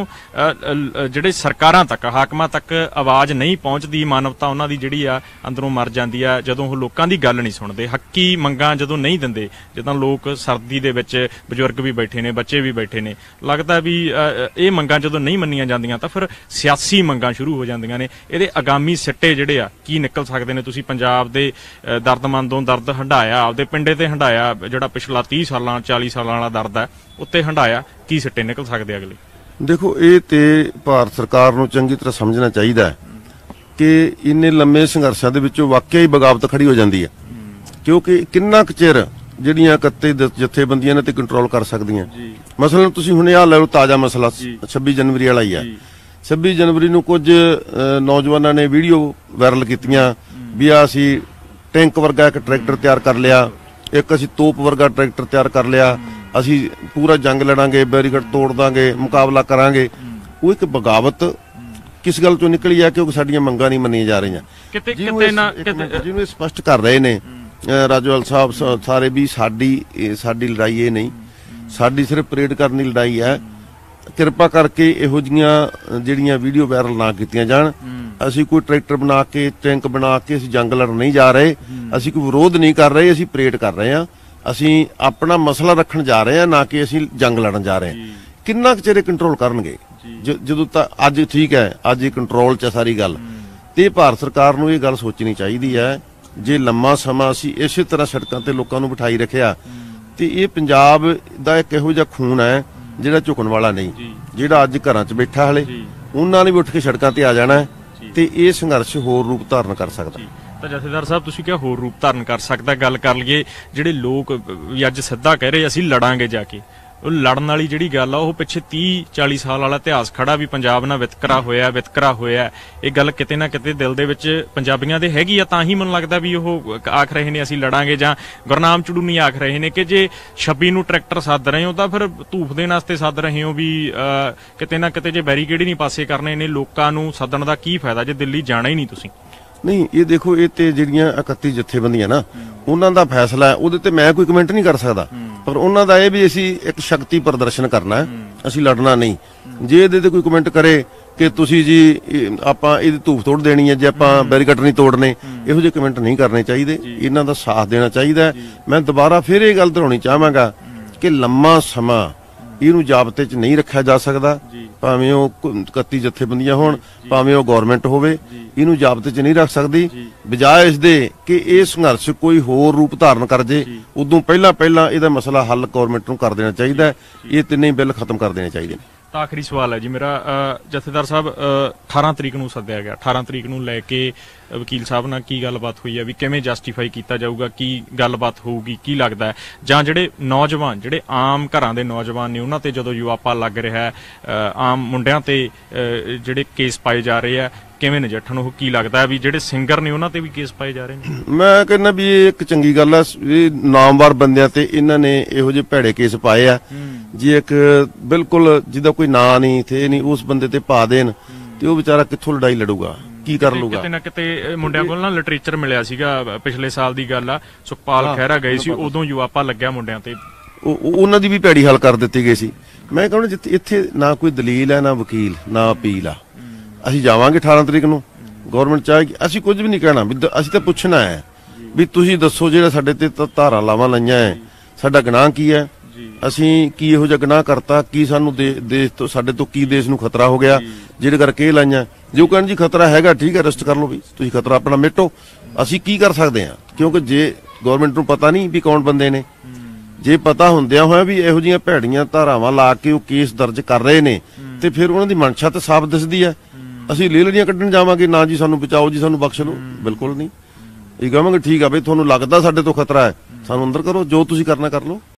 ਜਿਹੜੇ ਸਰਕਾਰਾਂ ਤੱਕ, ਹਾਕਮਾਂ ਤੱਕ ਆਵਾਜ਼ ਨਹੀਂ ਪਹੁੰਚਦੀ, ਮਾਨਵਤਾ ਉਹਨਾਂ ਦੀ ਜਿਹੜੀ ਆ ਅੰਦਰੋਂ ਮਰ ਜਾਂਦੀ ਆ, ਜਦੋਂ ਉਹ ਲੋਕਾਂ ਦੀ ਗੱਲ ਨਹੀਂ ਸੁਣਦੇ, ਹੱਕੀ ਮੰਗਾਂ ਜਦੋਂ ਨਹੀਂ ਦਿੰਦੇ, ਜਦੋਂ ਲੋਕ ਸਰਦੀ ਦੇ ਵਿੱਚ ਬਜ਼ੁਰਗ ਵੀ ਬੈਠੇ ਨੇ, ਬੱਚੇ ਵੀ ਬੈਠੇ ਨੇ, ਲੱਗਦਾ ਵੀ ਇਹ ਮੰਗਾਂ ਜਦੋਂ ਨਹੀਂ ਮੰਨੀਆਂ ਜਾਂਦੀਆਂ ਤਾਂ ਫਿਰ ਸਿਆਸੀ ਮੰਗਾਂ ਸ਼ੁਰੂ ਹੋ ਜਾਂਦੀਆਂ ਨੇ। ਇਹਦੇ ਆਗਾਮੀ ਸਿੱਟੇ ਜਿਹੜੇ ਆ ਕੀ ਨਿਕਲ ਸਕਦੇ ਨੇ? ਤੁਸੀਂ ਪੰਜਾਬ ਦੇ ਦਰਦਮੰਦੋਂ ਦਰਦ ਹੰਢਾਇਆ, ਆਪਦੇ ਪਿੰਡੇ ਤੇ ਹੰਢਾਇਆ, ਜਿਹੜਾ ਪਿਛਲਾ ਤੀਹ ਸਾਲਾਂ ਚਾਲੀ ਸਾਲਾਂ ਵਾਲਾ ਦਰਦ ਹੈ ਉੱਤੇ ਹੰਢਾਇਆ, ਕੀ ਸਿੱਟੇ ਨਿਕਲ ਸਕਦੇ ਅਗਲੇ? ਦੇਖੋ, ਇਹ ਤੇ ਭਾਰਤ ਸਰਕਾਰ ਨੂੰ ਚੰਗੀ ਤਰ੍ਹਾਂ ਸਮਝਣਾ ਚਾਹੀਦਾ ਹੈ ਕਿ ਇੰਨੇ ਲੰਮੇ ਸੰਘਰਸ਼ਾਂ ਦੇ ਵਿੱਚੋਂ ਵਾਕਿਆ ਹੀ ਬਗਾਵਤ ਖੜੀ ਹੋ ਜਾਂਦੀ ਹੈ, ਕਿਉਂਕਿ ਕਿੰਨਾ ਕੁ ਚਿਰ ਜਿਹੜੀਆਂ ਇਕੱਤੇ ਜਥੇਬੰਦੀਆਂ ਨੇ ਤੇ ਕੰਟਰੋਲ ਕਰ ਸਕਦੀਆਂ। ਮਸਲਨ ਤੁਸੀਂ ਹੁਣ ਆਹ ਲੈ ਲਓ, ਤਾਜ਼ਾ ਮਸਲਾ ਛੱਬੀ ਜਨਵਰੀ ਵਾਲਾ ਹੀ ਆ। ਛੱਬੀ ਜਨਵਰੀ ਨੂੰ ਕੁਝ ਨੌਜਵਾਨਾਂ ਨੇ ਵੀਡੀਓ ਵਾਇਰਲ ਕੀਤੀਆਂ ਵੀ ਆ ਅਸੀਂ ਟੈਂਕ ਵਰਗਾ ਇੱਕ ਟਰੈਕਟਰ ਤਿਆਰ ਕਰ ਲਿਆ, ਇੱਕ ਅਸੀਂ ਤੋਪ ਵਰਗਾ ਟਰੈਕਟਰ ਤਿਆਰ ਕਰ ਲਿਆ, ਅਸੀਂ ਪੂਰਾ ਜੰਗ ਲੜਾਂਗੇ, ਬੈਰੀਕੇਡ ਤੋੜ ਦਾਂਗੇ, ਮੁਕਾਬਲਾ ਕਰਾਂਗੇ। ਉਹ ਇੱਕ ਬਗਾਵਤ ਕਿਸ ਗੱਲ ਤੋਂ ਨਿਕਲੀ ਆ? ਕਿਉਂਕਿ ਸਾਡੀਆਂ ਮੰਗਾਂ ਨਹੀਂ ਮੰਨੀਆਂ ਜਾ ਰਹੀਆਂ। ਕਿਤੇ ਕਿਤੇ ਨਾ ਜਿਹਨੂੰ ਸਪਸ਼ਟ ਕਰ ਰਹੇ ਨੇ ਰਾਜੋਵਾਲ ਸਾਹਿਬ ਸਾਰੇ ਵੀ ਸਾਡੀ ਸਾਡੀ ਲੜਾਈ ਇਹ ਨਹੀਂ, ਸਾਡੀ ਸਿਰਫ ਪਰੇਡ ਕਰਨ ਦੀ ਲੜਾਈ ਹੈ। ਕਿਰਪਾ ਕਰਕੇ ਇਹੋ ਜਿਹੀਆਂ ਜਿਹੜੀਆਂ ਵੀਡੀਓ ਵਾਇਰਲ ਨਾ ਕੀਤੀਆਂ ਜਾਣ। ਅਸੀਂ ਕੋਈ ਟਰੈਕਟਰ ਬਣਾ ਕੇ, ਟੈਂਕ ਬਣਾ ਕੇ ਅਸੀਂ ਜੰਗ ਲੜਨ ਨਹੀਂ ਜਾ ਰਹੇ, ਅਸੀਂ ਕੋਈ ਵਿਰੋਧ ਨਹੀਂ ਕਰ ਰਹੇ, ਅਸੀਂ ਪਰੇਡ ਕਰ ਰਹੇ ਹਾਂ, ਅਸੀਂ ਆਪਣਾ ਮਸਲਾ ਰੱਖਣ ਜਾ ਰਹੇ ਹਾਂ, ਨਾ ਕਿ ਅਸੀਂ ਜੰਗ ਲੜਨ ਜਾ ਰਹੇ ਹਾਂ। ਕਿੰਨਾ ਕੁ ਚਿਰ ਕੰਟਰੋਲ ਕਰਨਗੇ? ਜਦੋਂ ਤਾਂ ਅੱਜ ਠੀਕ ਹੈ, ਅੱਜ ਇਹ ਕੰਟਰੋਲ 'ਚ ਸਾਰੀ ਗੱਲ, ਤੇ ਭਾਰਤ ਸਰਕਾਰ ਨੂੰ ਇਹ ਗੱਲ ਸੋਚਣੀ ਚਾਹੀਦੀ ਹੈ, ਜੇ ਲੰਮਾ ਸਮਾਂ ਅਸੀਂ ਇਸੇ ਤਰ੍ਹਾਂ ਸੜਕਾਂ ਤੇ ਲੋਕਾਂ ਨੂੰ ਬਿਠਾਈ ਰੱਖਿਆ ਤੇ ਇਹ ਪੰਜਾਬ ਦਾ ਇੱਕ ਇਹੋ ਜਿਹਾ ਖੂਨ ਹੈ ਜਿਹੜਾ ਝੁਕਣ ਵਾਲਾ ਨਹੀਂ, ਜਿਹੜਾ ਅੱਜ ਘਰਾਂ 'ਚ ਬੈਠਾ ਹਲੇ ਉਹਨਾਂ ਨੇ ਵੀ ਉੱਠ ਕੇ ਸੜਕਾਂ ਤੇ ਆ ਜਾਣਾ ਤੇ ਇਹ ਸੰਘਰਸ਼ ਹੋਰ ਰੂਪ ਧਾਰਨ ਕਰ ਸਕਦਾ। ਤਾਂ ਜਥੇਦਾਰ ਸਾਹਿਬ, ਤੁਸੀਂ ਕਿਹਾ ਹੋਰ ਰੂਪ ਧਾਰਨ ਕਰ ਸਕਦਾ, ਗੱਲ ਕਰ ਲਈਏ ਜਿਹੜੇ ਲੋਕ ਵੀ ਅੱਜ ਸਿੱਧਾ ਕਹਿ ਰਹੇ ਅਸੀਂ ਲੜਾਂਗੇ ਜਾ ਕੇ, ਉਹ ਲੜਨ ਵਾਲੀ ਜਿਹੜੀ ਗੱਲ ਆ ਉਹ ਪਿੱਛੇ ਤੀਹ ਚਾਲੀ ਸਾਲ ਵਾਲਾ ਇਤਿਹਾਸ ਖੜਾ ਵੀ ਪੰਜਾਬ ਨਾਲ ਵਿਤਕਰਾ ਹੋਇਆ ਵਿਤਕਰਾ ਹੋਇਆ ਇਹ ਗੱਲ ਕਿਤੇ ਨਾ ਕਿਤੇ ਦਿਲ ਦੇ ਵਿੱਚ ਪੰਜਾਬੀਆਂ ਦੇ ਹੈਗੀ ਆ। ਤਾਂ ਹੀ ਮੈਨੂੰ ਲੱਗਦਾ ਵੀ ਉਹ ਆਖ ਰਹੇ ਨੇ ਅਸੀਂ ਲੜਾਂਗੇ, ਜਾਂ ਗੁਰਨਾਮ ਚੜੂਨੀ ਆਖ ਰਹੇ ਨੇ ਕਿ ਜੇ ਛੱਬੀ ਨੂੰ ਟਰੈਕਟਰ ਸੱਦ ਰਹੇ ਹੋ ਤਾਂ ਫਿਰ ਧੂਫ ਦੇਣ ਵਾਸਤੇ ਸੱਦ ਰਹੇ ਹੋ, ਵੀ ਕਿਤੇ ਨਾ ਕਿਤੇ ਜੇ ਬੈਰੀਕੇਡ ਹੀ ਨਹੀਂ ਪਾਸੇ ਕਰਨੇ ਨੇ ਲੋਕਾਂ ਨੂੰ ਸੱਦਣ ਦਾ ਕੀ ਫਾਇਦਾ ਜੇ ਦਿੱਲੀ ਜਾਣਾ ਹੀ ਨਹੀਂ ਤੁਸੀਂ? ਨਹੀਂ, ਇਹ ਦੇਖੋ, ਇਹ ਤੇ ਜਿਹੜੀਆਂ ਇਕੱਤੀ ਜਥੇਬੰਦੀਆਂ ਨਾ ਉਹਨਾਂ ਦਾ ਫੈਸਲਾ ਹੈ, ਉਹਦੇ ਤੇ ਮੈਂ ਕੋਈ ਕਮੈਂਟ ਨਹੀਂ ਕਰ ਸਕਦਾ, ਪਰ ਉਹਨਾਂ ਦਾ ਇਹ ਵੀ ਅਸੀਂ ਇੱਕ ਸ਼ਕਤੀ ਪ੍ਰਦਰਸ਼ਨ ਕਰਨਾ ਹੈ, ਅਸੀਂ ਲੜਨਾ ਨਹੀਂ। ਜੇ ਇਹਦੇ ਤੇ ਕੋਈ ਕਮੈਂਟ ਕਰੇ ਕਿ ਤੁਸੀਂ ਜੀ ਆਪਾਂ ਇਹਦੀ ਧੂਫ ਤੋੜ ਦੇਣੀ ਹੈ ਜੇ ਆਪਾਂ ਬੈਰੀਕੇਡ ਨਹੀਂ ਤੋੜਨੇ, ਇਹੋ ਜਿਹੇ ਕਮੈਂਟ ਨਹੀਂ ਕਰਨੇ ਚਾਹੀਦੇ, ਇਹਨਾਂ ਦਾ ਸਾਥ ਦੇਣਾ ਚਾਹੀਦਾ। ਮੈਂ ਦੁਬਾਰਾ ਫਿਰ ਇਹ ਗੱਲ ਦੁਹਰਾਉਣੀ ਚਾਹਾਂਗਾ ਕਿ ਲੰਮਾ ਸਮਾਂ ਇਹਨੂੰ ਜਾਬਤੇ 'ਚ ਨਹੀਂ ਰੱਖਿਆ ਜਾ ਸਕਦਾ, ਭਾਵੇਂ ਉਹ ਇਕੱਤੀ ਜਥੇਬੰਦੀਆਂ ਹੋਣ, ਭਾਵੇਂ ਉਹ ਗੌਰਮੈਂਟ ਹੋਵੇ, ਇਹਨੂੰ ਜਾਬਤੇ 'ਚ ਨਹੀਂ ਰੱਖ ਸਕਦੀ। ਬਜਾਏ ਇਸ ਦੇ ਕਿ ਇਹ ਸੰਘਰਸ਼ ਕੋਈ ਹੋਰ ਰੂਪ ਧਾਰਨ ਕਰ ਜੇ, ਉਦੋਂ ਪਹਿਲਾਂ ਪਹਿਲਾਂ ਇਹਦਾ ਮਸਲਾ ਹੱਲ ਗੌਰਮੈਂਟ ਨੂੰ ਕਰ ਦੇਣਾ ਚਾਹੀਦਾ। ਇਹ ਤਿੰਨੇ ਬਿੱਲ ਖਤਮ ਕਰ ਦੇਣੇ ਚਾਹੀਦੇ ਨੇ। ਤਾਂ ਆਖਰੀ ਸਵਾਲ ਹੈ ਜੀ ਮੇਰਾ, ਜਥੇਦਾਰ ਸਾਹਿਬ ਅਠਾਰਾਂ ਤਰੀਕ ਨੂੰ ਸੱਦਿਆ ਗਿਆ, ਅਠਾਰਾਂ ਤਰੀਕ ਨੂੰ ਲੈ ਕੇ ਵਕੀਲ ਸਾਹਿਬ ਨਾਲ ਕੀ ਗੱਲਬਾਤ ਹੋਈ ਹੈ, ਵੀ ਕਿਵੇਂ ਜਸਟੀਫਾਈ ਕੀਤਾ ਜਾਊਗਾ, ਕੀ ਗੱਲਬਾਤ ਹੋਊਗੀ, ਕੀ ਲੱਗਦਾ ਹੈ? ਜਾਂ ਜਿਹੜੇ ਨੌਜਵਾਨ, ਜਿਹੜੇ ਆਮ ਘਰਾਂ ਦੇ ਨੌਜਵਾਨ ਨੇ, ਉਹਨਾਂ ਤੇ ਜਦੋਂ ਯੁਵਾਪਾ ਲੱਗ ਰਿਹਾ, ਆਮ ਮੁੰਡਿਆਂ ਤੇ ਜਿਹੜੇ ਕੇਸ ਪਾਏ ਜਾ ਰਹੇ ਆ, ਕਿਵੇਂ ਨਜਿੱਠਣ? ਉਹ ਕੀ ਲੱਗਦਾ ਵੀ ਜਿਹੜੇ ਸਿੰਗਰ ਨੇ ਉਹਨਾਂ ਤੇ ਵੀ ਕੇਸ ਪਾਏ ਜਾ ਰਹੇ ਨੇ? ਮੈਂ ਕਹਿੰਦਾ ਵੀ ਇਹ ਇੱਕ ਚੰਗੀ ਗੱਲ ਆ, ਇਹ ਨਾਮਵਰ ਬੰਦਿਆਂ ਤੇ ਇਹਨਾਂ ਨੇ ਇਹੋ ਜਿਹੇ ਭੈੜੇ ਕੇਸ ਪਾਏ ਆ। ਜੇ ਇੱਕ ਬਿਲਕੁਲ ਜਿਹਦਾ ਕੋਈ ਨਾਂ ਨਹੀਂ ਥੇ ਨਹੀਂ ਉਸ ਬੰਦੇ ਤੇ ਪਾ ਦੇਣ ਤੇ ਉਹ ਵਿਚਾਰਾ ਕਿੱਥੋਂ ਲੜਾਈ ਲੜੂਗਾ, ਕੀ ਕਰ ਲੂਗਾ? ਕਿਤੇ ਨਾ ਕਿਤੇ ਮੁੰਡਿਆਂ ਕੋਲ ਨਾ ਲਿਟਰੇਚਰ ਮਿਲਿਆ ਸੀਗਾ, ਪਿਛਲੇ ਸਾਲ ਦੀ ਗੱਲ ਆ, ਸੁਖਪਾਲ ਖਹਿਰਾ ਗਏ ਸੀ, ਉਦੋਂ ਯੁਵਾਪਾ ਲੱਗਿਆ ਮੁੰਡਿਆਂ ਤੇ, ਉਹਨਾਂ ਦੀ ਵੀ ਭੈੜੀ ਹੱਲ ਕਰ ਦਿੱਤੀ ਗਈ ਸੀ। ਮੈਂ ਕਹਿੰਦਾ ਜਿੱਥੇ ਇੱਥੇ ਨਾ ਕੋਈ ਦਲੀਲ ਹੈ, ਨਾ ਵਕੀਲ, ਨਾ ਅਪੀਲ ਆ। ਅਸੀਂ ਜਾਵਾਂਗੇ ਅਠਾਰਾਂ ਤਰੀਕ ਨੂੰ, ਗੌਰਮੈਂਟ ਚਾਹੇਗੀ, ਅਸੀਂ ਕੁਝ ਵੀ ਨਹੀਂ ਕਹਿਣਾ, ਵੀ ਅਸੀਂ ਤਾਂ ਪੁੱਛਣਾ ਹੈ ਵੀ ਤੁਸੀਂ ਦੱਸੋ ਜਿਹੜਾ ਸਾਡੇ ਤੇ ਧਾਰਾਂ ਲਾਵਾਂ ਲਾਈਆਂ ਹੈ, ਸਾਡਾ ਗੁਨਾਹ ਕੀ ਹੈ, ਅਸੀਂ ਕੀ ਇਹੋ ਜਿਹਾ ਗੁਨਾਹ ਕਰਤਾ, ਕੀ ਸਾਨੂੰ ਦੇਸ਼ ਤੋਂ, ਸਾਡੇ ਤੋਂ ਕੀ ਦੇਸ਼ ਨੂੰ ਖਤਰਾ ਹੋ ਗਿਆ ਜਿਹੜੇ ਕਰਕੇ ਇਹ ਲਾਈਆਂ। ਜੋ ਕਹਿਣ ਜੀ ਖਤਰਾ ਹੈਗਾ, ਠੀਕ ਹੈ, ਅਰੈਸਟ ਕਰ ਲਓ, ਵੀ ਤੁਸੀਂ ਖਤਰਾ ਆਪਣਾ ਮਿਟੋ, ਅਸੀਂ ਕੀ ਕਰ ਸਕਦੇ ਹਾਂ? ਕਿਉਂਕਿ ਜੇ ਗੌਰਮੈਂਟ ਨੂੰ ਪਤਾ ਨਹੀਂ ਵੀ ਕੌਣ ਬੰਦੇ ਨੇ, ਜੇ ਪਤਾ ਹੁੰਦਿਆਂ ਹੋਇਆ ਵੀ ਇਹੋ ਜਿਹੀਆਂ ਭੈੜੀਆਂ ਧਾਰਾਵਾਂ ਲਾ ਕੇ ਉਹ ਕੇਸ ਦਰਜ ਕਰ ਰਹੇ ਨੇ, ਤੇ ਫਿਰ ਉਹਨਾਂ ਦੀ ਮਨਸ਼ਾ ਤਾਂ ਸਾਫ਼ ਦਿਸਦੀ ਹੈ। ਅਸੀਂ ਲੇਲੜੀਆਂ ਕੱਢਣ ਜਾਵਾਂਗੇ, ਨਾ ਜੀ ਸਾਨੂੰ ਬਚਾਓ, ਜੀ ਸਾਨੂੰ ਬਖਸ਼ ਲਓ, ਬਿਲਕੁਲ ਨਹੀਂ। ਇਹ ਕਹਾਂਗੇ ਠੀਕ ਆ ਬਈ ਤੁਹਾਨੂੰ ਲੱਗਦਾ ਸਾਡੇ ਤੋਂ ਖਤਰਾ ਹੈ, ਸਾਨੂੰ ਅੰਦਰ ਕਰੋ, ਜੋ ਤੁਸੀਂ ਕਰਨਾ ਕਰ ਲਓ।